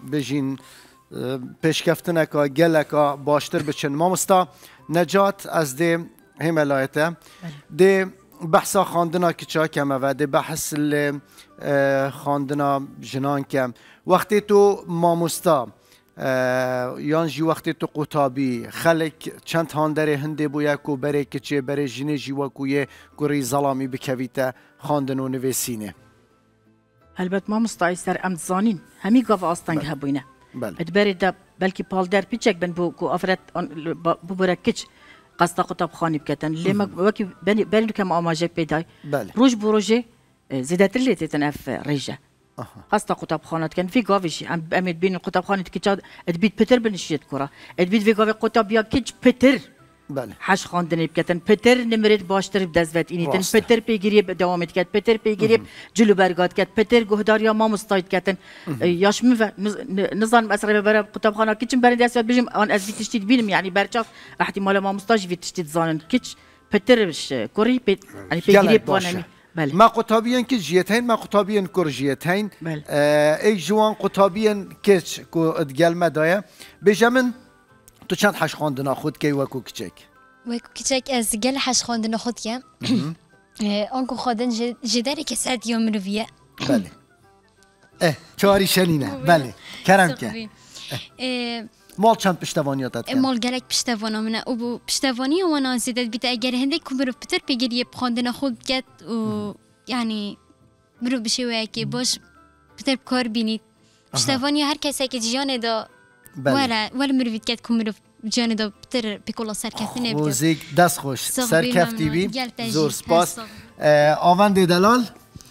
بجین پیشکفتنه که گله که باشتر بچن مامستا نجات از ده هملایته ده بحثا خواندنا کچا کمه و ده بحث خواندنا جنان کم وقتی تو مامستا یانجی وقتی تو قطابی خلق چند هاندره هنده بویا کو بره کچه بره جنه جیوا کویه کوری ظلامی بکویتا خواندن و نویسینه البته ما مستعیستر امزانین همی گاو آستانگ هبوینه بله ادبری دا بلکی پالدر پیچک بن بو کو افراد بو برکچ قصد قطب خانی بکتن لما وکی برین کم آماجه پیدای بله روز بروجه زیادتر لیتن اف ریجه قصد قطب خانات كان في قافشي ام امد بين القطب خانات كي ادبيت بيتر بنشيت كره ادبيت في قاف قطب يا كيج بيتر بله حش خواندنی بکتن پتر نمرد باشتر دزوت اینیتن پتر پیگیری دوامت کت پتر پیگیری جلو برگات کت پتر گهدار یا ما مستعد کتن یاش می نظام اسرع برای قطب خانه کیچن برای دست بجیم آن از بیتشتید بینم یعنی برچاف احتمال ما مستعد بیتشتید زانن کیچ پترش کوری یعنی پیگیری بانمی بله ما قطابیان که جیتین ما قطابیان کر جیتین ای جوان قطابیان کیچ کو ادگل مدایه بجمن تو چند حش خواندن خود کی وکو کچک کچک از گل حش خواندن خود کم آنکو خواندن جداری که ساعت یوم رویه بله چهاری شنینه بله کرم که مال چند پشتوانیات داد مال گلک پشتوانا منه و بو پشتوانی و نازیدت بیت اگر هنده که مرو پتر بگیری خواندن خود کد و یعنی مرو بشه که باش پتر بکار بینید پشتوانی هر کسی که جیانه دا ولا مروید کد که مرو جیانه دا پتر بکلا سرکفتنه بید موزیک دست خوش سرکفتی بی زور سپاس آوند دلال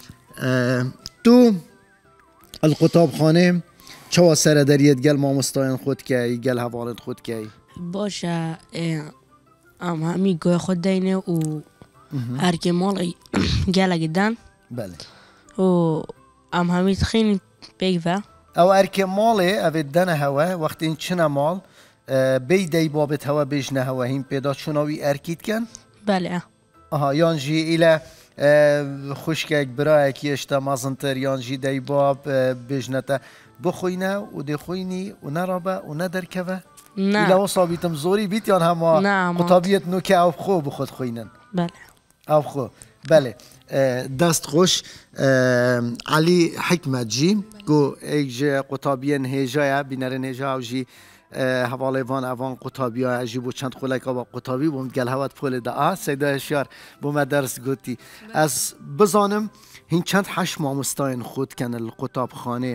تو القطاب خانه چه سر دریت گل ما مستاین خود کی گل حوالت خود کی باشه همی گوی خود دینه و هر که مال گل گدن بله و همی خیلی بگذار او ارکه ماله او دنه هوا وقتی این چنه مال بیدی بابت هوا بجنه هوا هیم پیدا چوناوی ارکید کن بله آها یانجی ایله خوشکک برای که اشتا مازنتر یانجی دی باب بجنه تا بخوینه و دی خوینی و نرابه و ندرکوه نه ایله وصابیتم زوری بیت یان همه قطابیت نوکه او خو بخود خوینن بله او خو بله دست خوش علی حکمت جی گو ایج قطابیان هجایا بینرن هجا و جی حواله وان اوان قطابی ها عجیب چند خلک با قطابی بوم گل هوات پول دا سیدا اشیار بوم درس گوتی از بزانم هین چند حش مامستاین خود کن القطاب خانه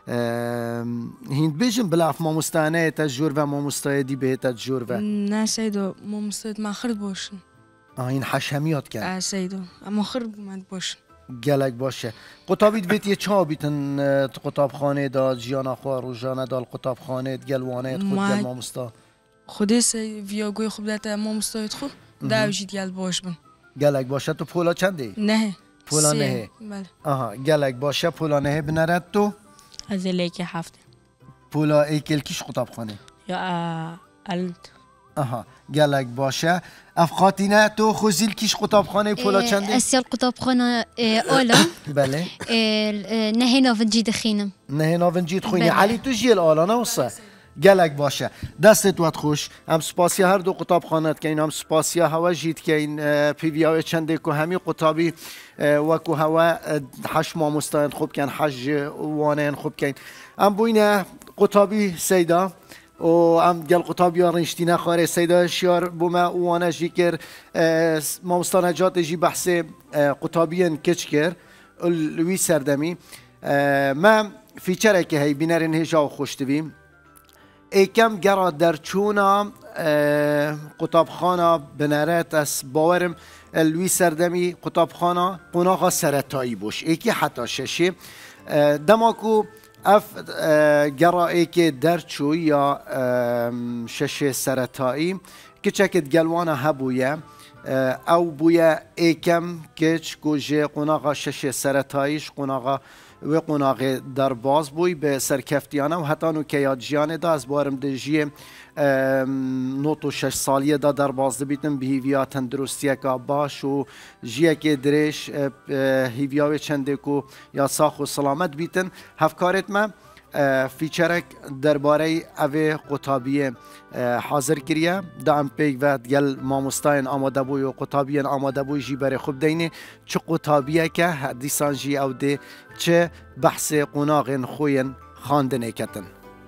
هین بیجم بلاف مامستانه تجور و مامستای دی به تجور و نه سیدا مامستایت مخرد باشن این حش همیات کن سیدا مخرد بومد باشن گلک باشه قطابیت بیت یه چا بیتن قطاب خانه دا جیانا خواه روزانه دا القطاب خانه گلوانه خود گل مامستا خودی سی ویاگوی خوب داده مامستایت خود داوجید گل باش بن گلک باشه تو پولا چنده؟ نه پولا نه بله آها گلک باشه پولا نه بنرد تو؟ از لیک هفته پولا ایکل کیش قطاب خانه؟ یا الند آها گلک باشه افقاتینه تو خوزیل کیش قطاب خانه پولا چنده؟ اسیال قطاب خانه آلا بله نه ناونجی دخینم نه ناونجی دخینی علی تو جیل آلا نوسه گلک باشه دستت وقت خوش هم سپاسیا هر دو قطاب خانت که این هم سپاسیا هوا جید که این پیویاوی چنده که همی قطابی وکو هوا حش مامستاین خوب کن حج وانین خوب کن هم بوینه قطابی سیدا و ام گل قطابی ها رنشتینه خاره سیدا شیار بومه وانه جی کر مامستان جات جی بحث قطابیان کچ کر الوی سردمی ما فیچره که هی بینرین هجا و خوشتویم ایکم گرا در چونا قطاب خانه بنارت از باورم الوی سردمی قطاب خانه قناغا سرطایی باش ایکی حتی ششی دماکو اف گرا ایکی در چو یا شش سرطایی که چکت گلوانه هبویه او بویه ایکم کچ گوشه قناغا شش سرطاییش قناغا و قناغ در باز بوی به سرکفتیانه و حتی نو که یاد جیانه دا از بارم دجیه نوت و 6 سالیه دا در باز بیتم به هیویا تندرستیه که باش و جیه که درش هیویاوی چنده که یا ساخ و سلامت بیتن هفکارت ما فیچرک درباره اوه قطابیه حاضر کریه دا ام پیک و گل ماموستاین آماده بوی و قطابیان آماده بوی جی بره خوب دینه چه قطابیه که حدیثان جی او ده چه بحث قناغین خوین خاندنه کتن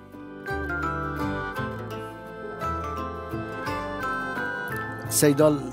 سیدال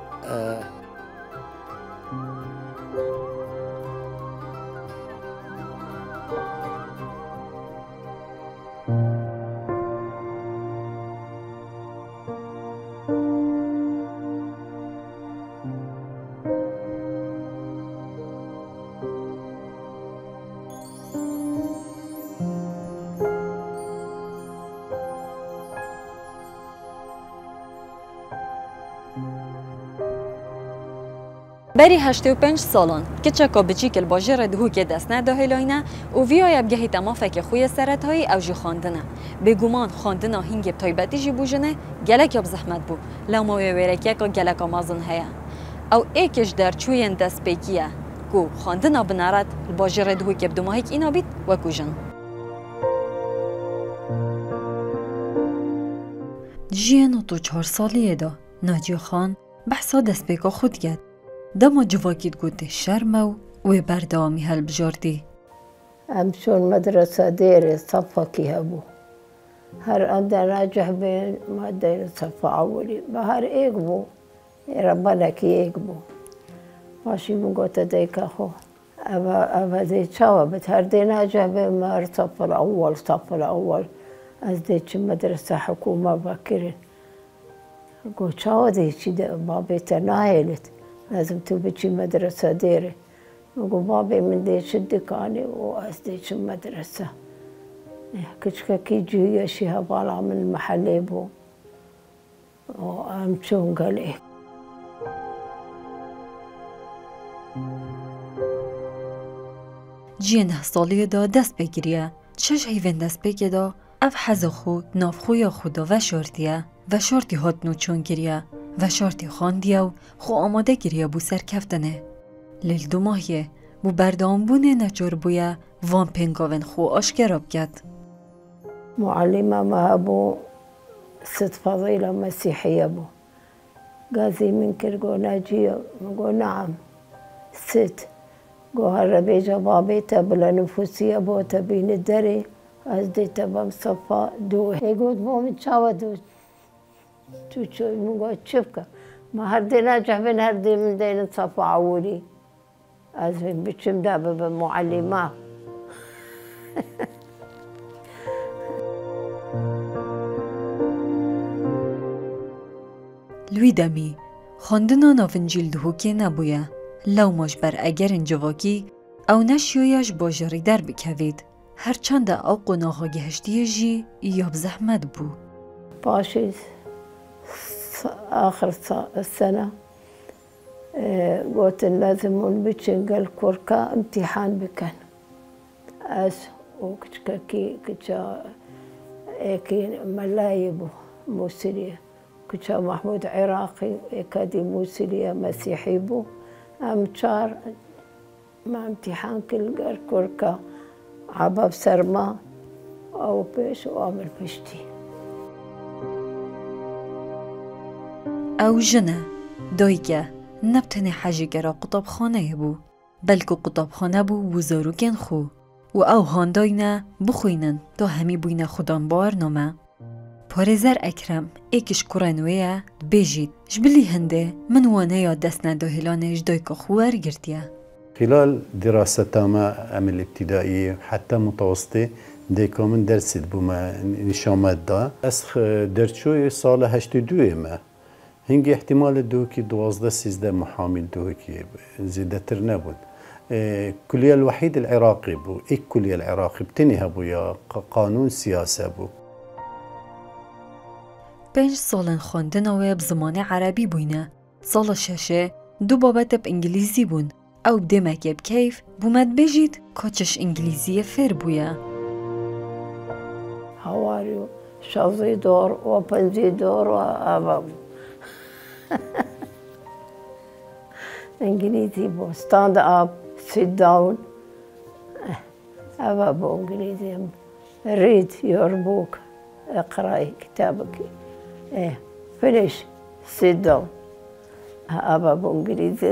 بری 85 سالان که چکا بچیک الباجر دهو که دست نداهلاینه و ویای بگهی تمافک خوی سرطایی او جی خاندنه بگومان خاندنه هنگی بتایبتی جی بوجنه گلک یاب زحمت بو لاموی ویرکیه که گلک آمازن هیا او ایکش در چوین دست پیکیه کو خاندنه بنارد الباجر دهو که بدوماهیک اینا بید وکو جن جیان تو 4 سالیه دا ناجی خان بحثا دست پیکا خود گد دما جواکید گوته شرمو و بردامی هل بجاردی امشون مدرسه دیر صفاکی هبو هر اندر راجح بین ما دیر صفا اولی به هر ایک بو ربنا کی ایک بو ماشی مگوته دیکا خو اما دی چاوا بت هر دی راجح بین ما صف الاول از دی چه مدرسه حکومه بکرین گو چاوا دی چی بابی تناهلت لازم تبجي مدرسة ديري وقو بابي من ديش الدكاني وأسديش المدرسة كشكا كي جي شيها بالا من المحل بو وأمشون قال إيه جينه سالية دا دست بگیریه چش هیون دست بگی دا اف حزا خو ناف خویا خودا و شارتی هات نو چون گریه و شارتی خاندیه و خو آماده گریه بو سر کفتنه لیل 2 ماهیه بو بردام بونه نجار بویه وان پنگاون خو آشکراب گد معلمة ما بو ست فضيلة مسيحية بو قازي منكر قو ناجية قو نعم ست قو هربي جبابي تبلا نفوسية بو تبين الدري أزدي تبا مصفى دو يقول بو من شاوة دو تو مگو چپکه ما هر دی نجح بین هر دی من دین صفا عولی از بچم دا به معلمه لوی دمی خواندنا نافنجیل دهو که نبویه لو ماش بر اگر انجواکی او نشیویش باجاری در بکوید هرچند او قناها گهشتی جی یاب زحمت بو باشید آخر السنة قلت لازم بيتشن قال كوركا امتحان بكن وكي كتشا اكي ملايبو موسيلية كتشا محمود عراقي اكادي موسيلية مسيحي بو امشار مع امتحان كل قال كوركا عباب سرما او بيش وامل بشتي او جنه دایگه نبتنه حجیگرا قطابخانه بو بلکو قطابخانه بو وزاروگن خو و او هانداینه بخوینن تا همی بوینه خودان بارنامه پارزر اکرم ایکش کرانویه بیجید جبلی هنده من وانه یا دست نداهلانه جدایکا خوار گردیه خلال دراستما الابتدائية حتى متوسطة ديكو من درست بوما نشامت دا أسخ درچوي سال 82 ما هنگی احتمال دوكي 12-13 محامل دوكي زيادة نبود كلية الوحيد العراقي بو ايك كلية العراقي بتنها بو يا قانون سياسة بو 5 سالن خواندن و بزمان عربی بوینه سال 6 دو بابت بانگلیزی بون او بدمک بکیف بومد بجید کاچش انگلیزی فر بویه هواريو شازي دور وبنزي دور وأبا انجليزي بو ستاند اب سيت داون أبا بو انجليزي read your book. اقرأي كتابك. finish. sit down. أبا بإنجليزي.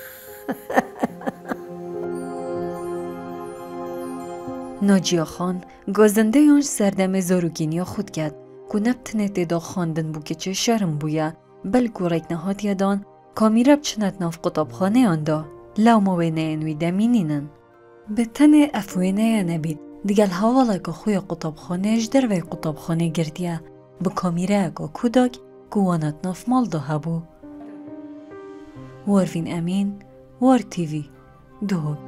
ناجیا خان گازنده یانش سردم زاروگینیا خود کرد که نبتنه تدا خواندن بو که چه شرم بویا بلکو ریک نهات یادان کامیرب چند ناف قطابخانه آندا لو موینه انوی دمینینن به تنه افوینه نبید دیگل حواله که خوی قطابخانه اجدر وی قطابخانه گردیه به کامیره اگا کودک گوانت ناف مال دا هبو واروین امین وار تیوی دو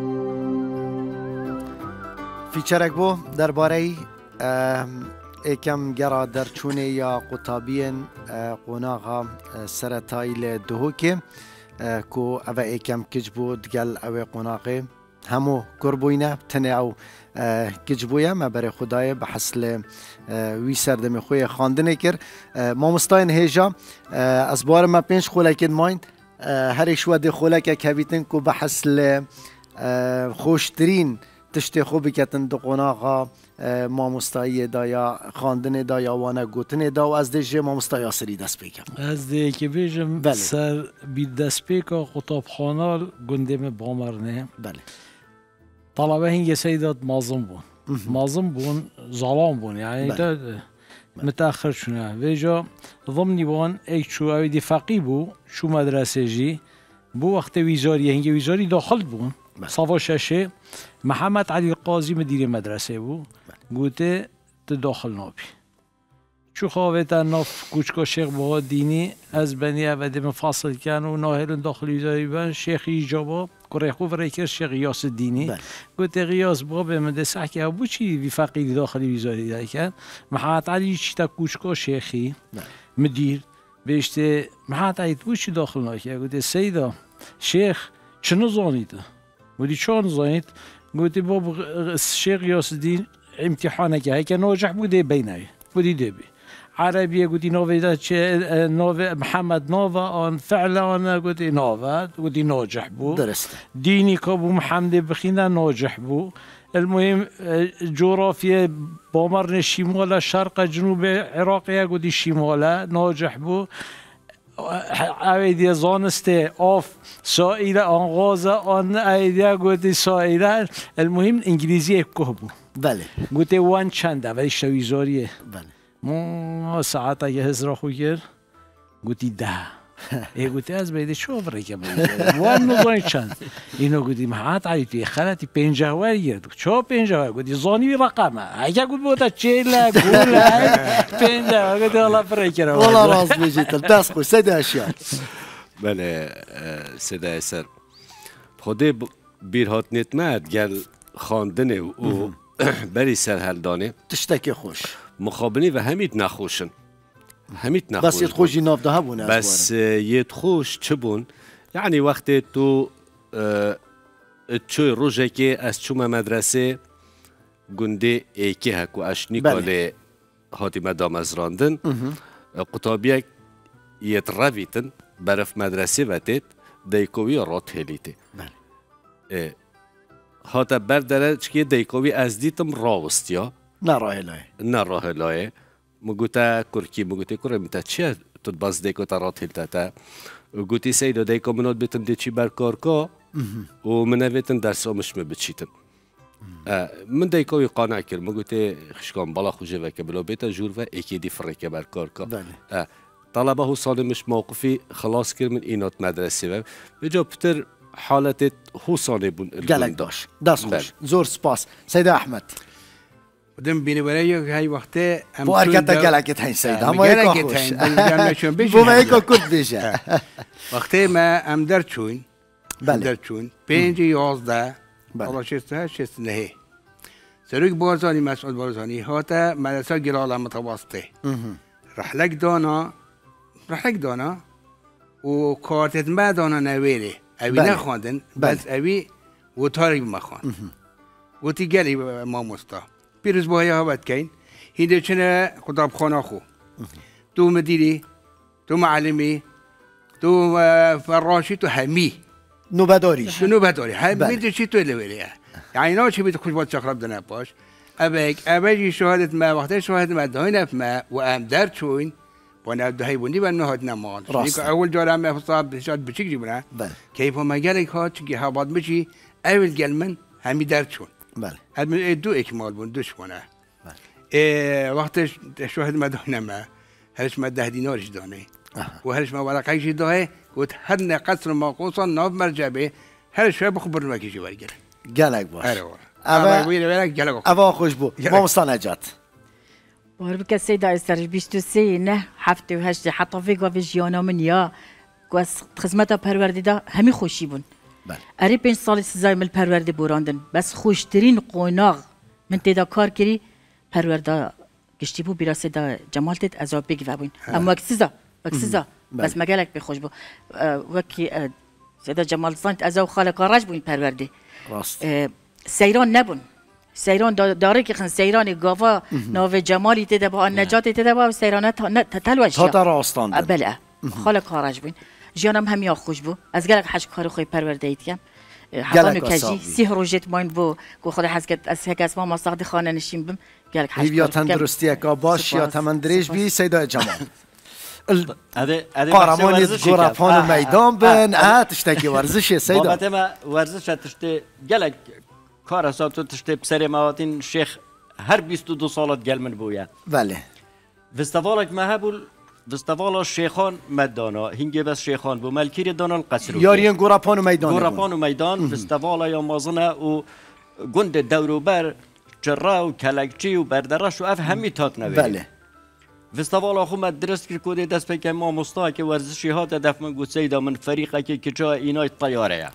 فیچرک بو درباره ایکم گرا درچونه یا قطابین قناغا سرطایل دهوکه کو او ایکم کج بود گل او قناغه همو کربوینه تنه او کج بویه ما برای خدای به حصل وی سردم خوی خواندنه کر ما مستاین هیجا از بار ما پینش خولکید ماین هر شوه خولک کویتن کو به حصل خوشترین تشتی خوبی کتن دو قناغا مامۆستایی دا یا خواندن دا یا وانه گوتن دا و از دیجه مامۆستای سری دست بکم از دی که بیجم سر بی دست بکا قطابخانه گندم بامرنه بله طلبه هنگه سیدات مازم بون مازم بون ظلام بون یعنی تا متأخر شونه ویجا ضمنی بون ایک شو اویدی فقی بو شو مدرسه جی بو وقت ویزاری هنگه ویزاری داخل بون صفا ششه محمد علی قاضی مدیر مدرسه بو گوته تداخل نابی چو خواهیتا ناف کوچکا شیخ بها دینی از بنی عبده مفاصل کن و ناهرون داخل ویزاری بن شیخی جابا کره خوب ریکر شیخ غیاس دینی گوته غیاس با به مدرسه که بو چی وی فقیری داخل ویزاری داری کن محمد علی چی تا کوچکا شیخی مدیر بیشته محمد علی بو چی داخل ناکه گوته سیدا شیخ چنو زانیده گوتی چون زانید گوتی باب شیخ غیاس دین امتحانه که هیکه ناجح بوده بینه بودی دبی عربیه گوتی نوه چه نوه محمد نوه آن فعل آن گوتی نوه گوتی ناجح بو درست دینی که بو محمد بخینه ناجح بو المهم جغرافیه بامرن شمال شرق جنوب عراقیه گوتی شماله ناجح بو ایدیا زانسته آف سائله آنغازه آن ایدیا گوتی سائله المهم انگلیزی که بو بله گوته وان چنده ولی شویزاریه بله ما ساعت اگه هزرا خو کرد گوتی 10 ای گوتی از بیده چو بره که بیده وان نزانی چند اینو گوتی محمد علی توی خلطی 50 ور گرد چو 50 گوتی زانی رقمه اگه گوت بوده 40 گوله 50 گوتی الله بره کرد والله راز بجیتل دست خوش سیده اشیاء بله سیده اثر خوده بیرهات نتمد گل خواندنه و بری سرهلدانه تشتکی خوش مخابنی و همید نخوشن همید نخوش بس یت خوشی نافده ها بونه بس یت خوش چه بون یعنی وقتی تو چوی روژه که از چوم مدرسه گنده ایکی هکو اشنی کاله هاتی مدام از راندن قطابیه یت رویتن برف مدرسه وتید دیکوی رات هلیته هاتا برداره که دیکوی از دیتم راوست یا نه راه لایه مگوتا کرکی مگوتی کرم تا چیه تو باز دیکو تا رات هلتا تا گوتی سیدو دیکو منات بیتن دی چی برکار کا و منویتن درس آمش بچیتن من دیکوی قانع کرد مگوتی خشکان بالا خوشه و که بلا بیتا جور و ایکی دی فرقه برکار کا طلبه هو سالمش موقفی خلاص کرد من اینات مدرسه و بجا پتر حالت هو سالی بون گلک داشت دست خوش زور سپاس سید احمد ودم بینی برای های وقته بو ارکتا گلکت هین سید همه ایکا خوش بو ما ایکا کرد بیشه وقته ما ام در چون در چون 5 11 الله شست نهی سروک بارزانی مسعود بارزانی هاتا مدرسه گرال متوسطه رحلک دانا و کارتت ما دانا نویره اوی نخواندن بس اوی و تاریخ مخوان و تی گلی ما مستا پیروز باید ها بد کن هیده چنه قطابخانه خو تو مدیری تو معلمی تو فراشی تو همی نوبداری همی چی تو لویره یعنی نه چی بیت خوش باید چخراب دنه باش أبيجي شهادة ما وقت شهادة ما دهينا في ما وأم درتشوين وانا دهي وني بنو هدنا مال اول جار عم فصاب شاد بشيك جبنا كيف ما قالك هات كي هابط بشي اول قلمن هم درتشون بله دو اكمال بون دوش وانا وقت شهادة ما دهنا ما هلش ما ده دينارش داني وهلش ما ورقه شي ده قلت هدنا قصر ما قوصا ناب مرجبه هلش بخبر ما كيجي ورقه قالك باش أبا خوش بو ما مستنجات وهربك السيدة استرج بيشتو سينه حفتي وهشتي حتى في قوة جيانا من يا قوس خدمتها پروردی دا همي خوشي بون اري 5 سال سزای مل پروردی بوراندن بس خوشترین قوناغ من تیدا کار کری پروردا گشتی بو بیراسه دا جمالتت ازا بگی بون اما وکسزا بس مگالک بخوش بو وكي سيدة جمال صانت ازا خالق راج بون پروردی راست سيران نبون سيران داره که خن سيران گاوا ناو جمالی تده با نجات تده با سيرانه تلوش تا راستان بله خالق خارج بین جانم همیا خوش بو از گلک حج کار خوی پرورده ایتیم حتى کجی 30 روزت ماین بو کو خود حسکت از هک اسما مصاحب خانه نشیم بم گلک حج یا تندرستی کا باش یا تمندریش بی سیدا جمال قهرمان گورافان میدان بن تشتکی ورزش سیدا بابت ما ورزش تشتی گلک کار حساب تو تشتی بسر مواتین شیخ هر 22 سالت گل من بویا بله فستوالک مهبول فستوالا شیخان مدانا هنگی بس شیخان بو ملکیر دانا القصر یارین گورافان و میدان فستوالا یا مازنه و گند دوروبر جرا و کلکچی و بردرش و اف همی تات نوید بله فستوالا خو من درست کرد کودی دست پیکم ما مستا که ورزشی ها دف من گوت سیدا من فریقه که جا اینای طیاره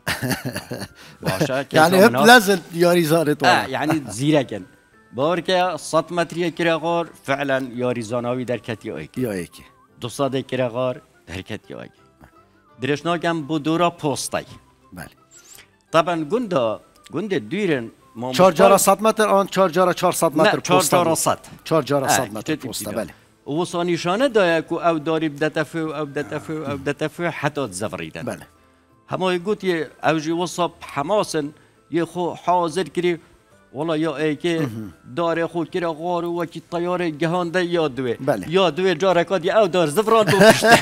باشه یعنی هب لازم یاری زارت یعنی زیرکن باور که 100 متری کرغار فعلا یاری زاناوی در کتی آیک یا ایک 200 کرغار در کتی آیک درشناکم بودورا پوستای بله طبعا گنده دیرن 400 متر آن 400 متر پوست 400 متر پوست بله و نشانه داره که او داری بدتفو حتی زفریدن بله همه گوتی اوجی وصاب حماسن یه خو حاضر کری والله یا ای که داره خود کره غار و کی طیاره جهانده یادوه یادوه جارکات یا او دار زفران دو پشته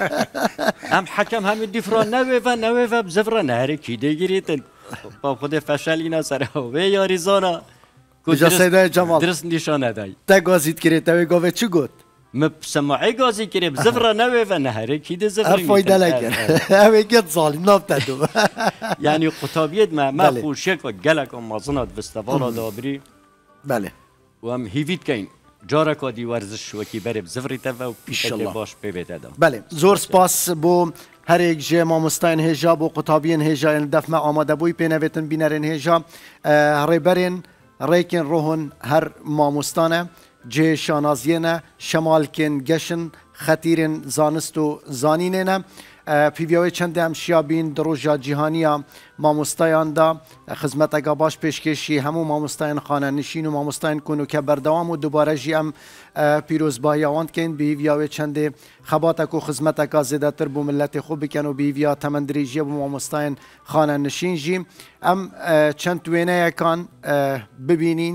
هم حکم همین دیفران نوه و زفران هر کی دیگریتن با خود فشل اینا سره و یاری زانا کجا سیده جمال درست نشانه دای تا گازید کری تا گاوه چی گفت سماعی گازی کریم زفر نوه و نهره کی ده زفر فایده لکن همه گت ظالم نابتدو یعنی قطابیت ما خوشک و گلک و مازنات وستوالا دابری بله و هم هیوید کن جارک و دی ورزش و کی بریم زفری تفه و پیشک باش ببیده دام بله زور سپاس بو هر یک جه مامستاین هجا بو قطابین هجا دفمه آماده بوی پینویتن بینرین هجا ریبرین ریکن روحن هر مامستانه جه شانازینا شمال کن گشن خطیرن زانست و زانینه پیویای چند همشیا بین دروژا جهانیا مامستایان دا خدمت اگه باش پیشکشی همو مامستاین خانه نشین و مامستاین کنو که بردوام و دوباره جی هم پیروز باهیاواند کن پیویای چند خبات اکو خدمت اگه زیده تر بو ملت خوب بکن و پیویا تمندریجی بو مامستاین خانه نشین جی هم چند توینه یکان ببینین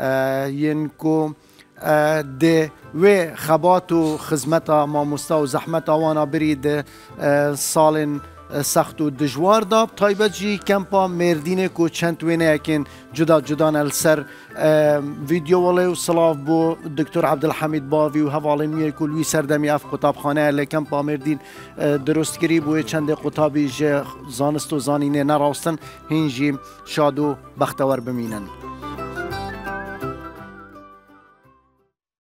ینکو ده و خبات و خدمت ماموستا و زحمت آوانا برید سال سخت و دجوار داب تایبت جی کمپا مردینه کو چند وینه اکن جدا نلسر ویدیو ولی و صلاف بو دکتر عبدالحمید باوی و حوالین میه کلوی سردمی اف قطاب خانه لی کمپا مردین درست کری بو چند قطابی زانست و زانینه نراستن هنجی شاد و بختور بمینن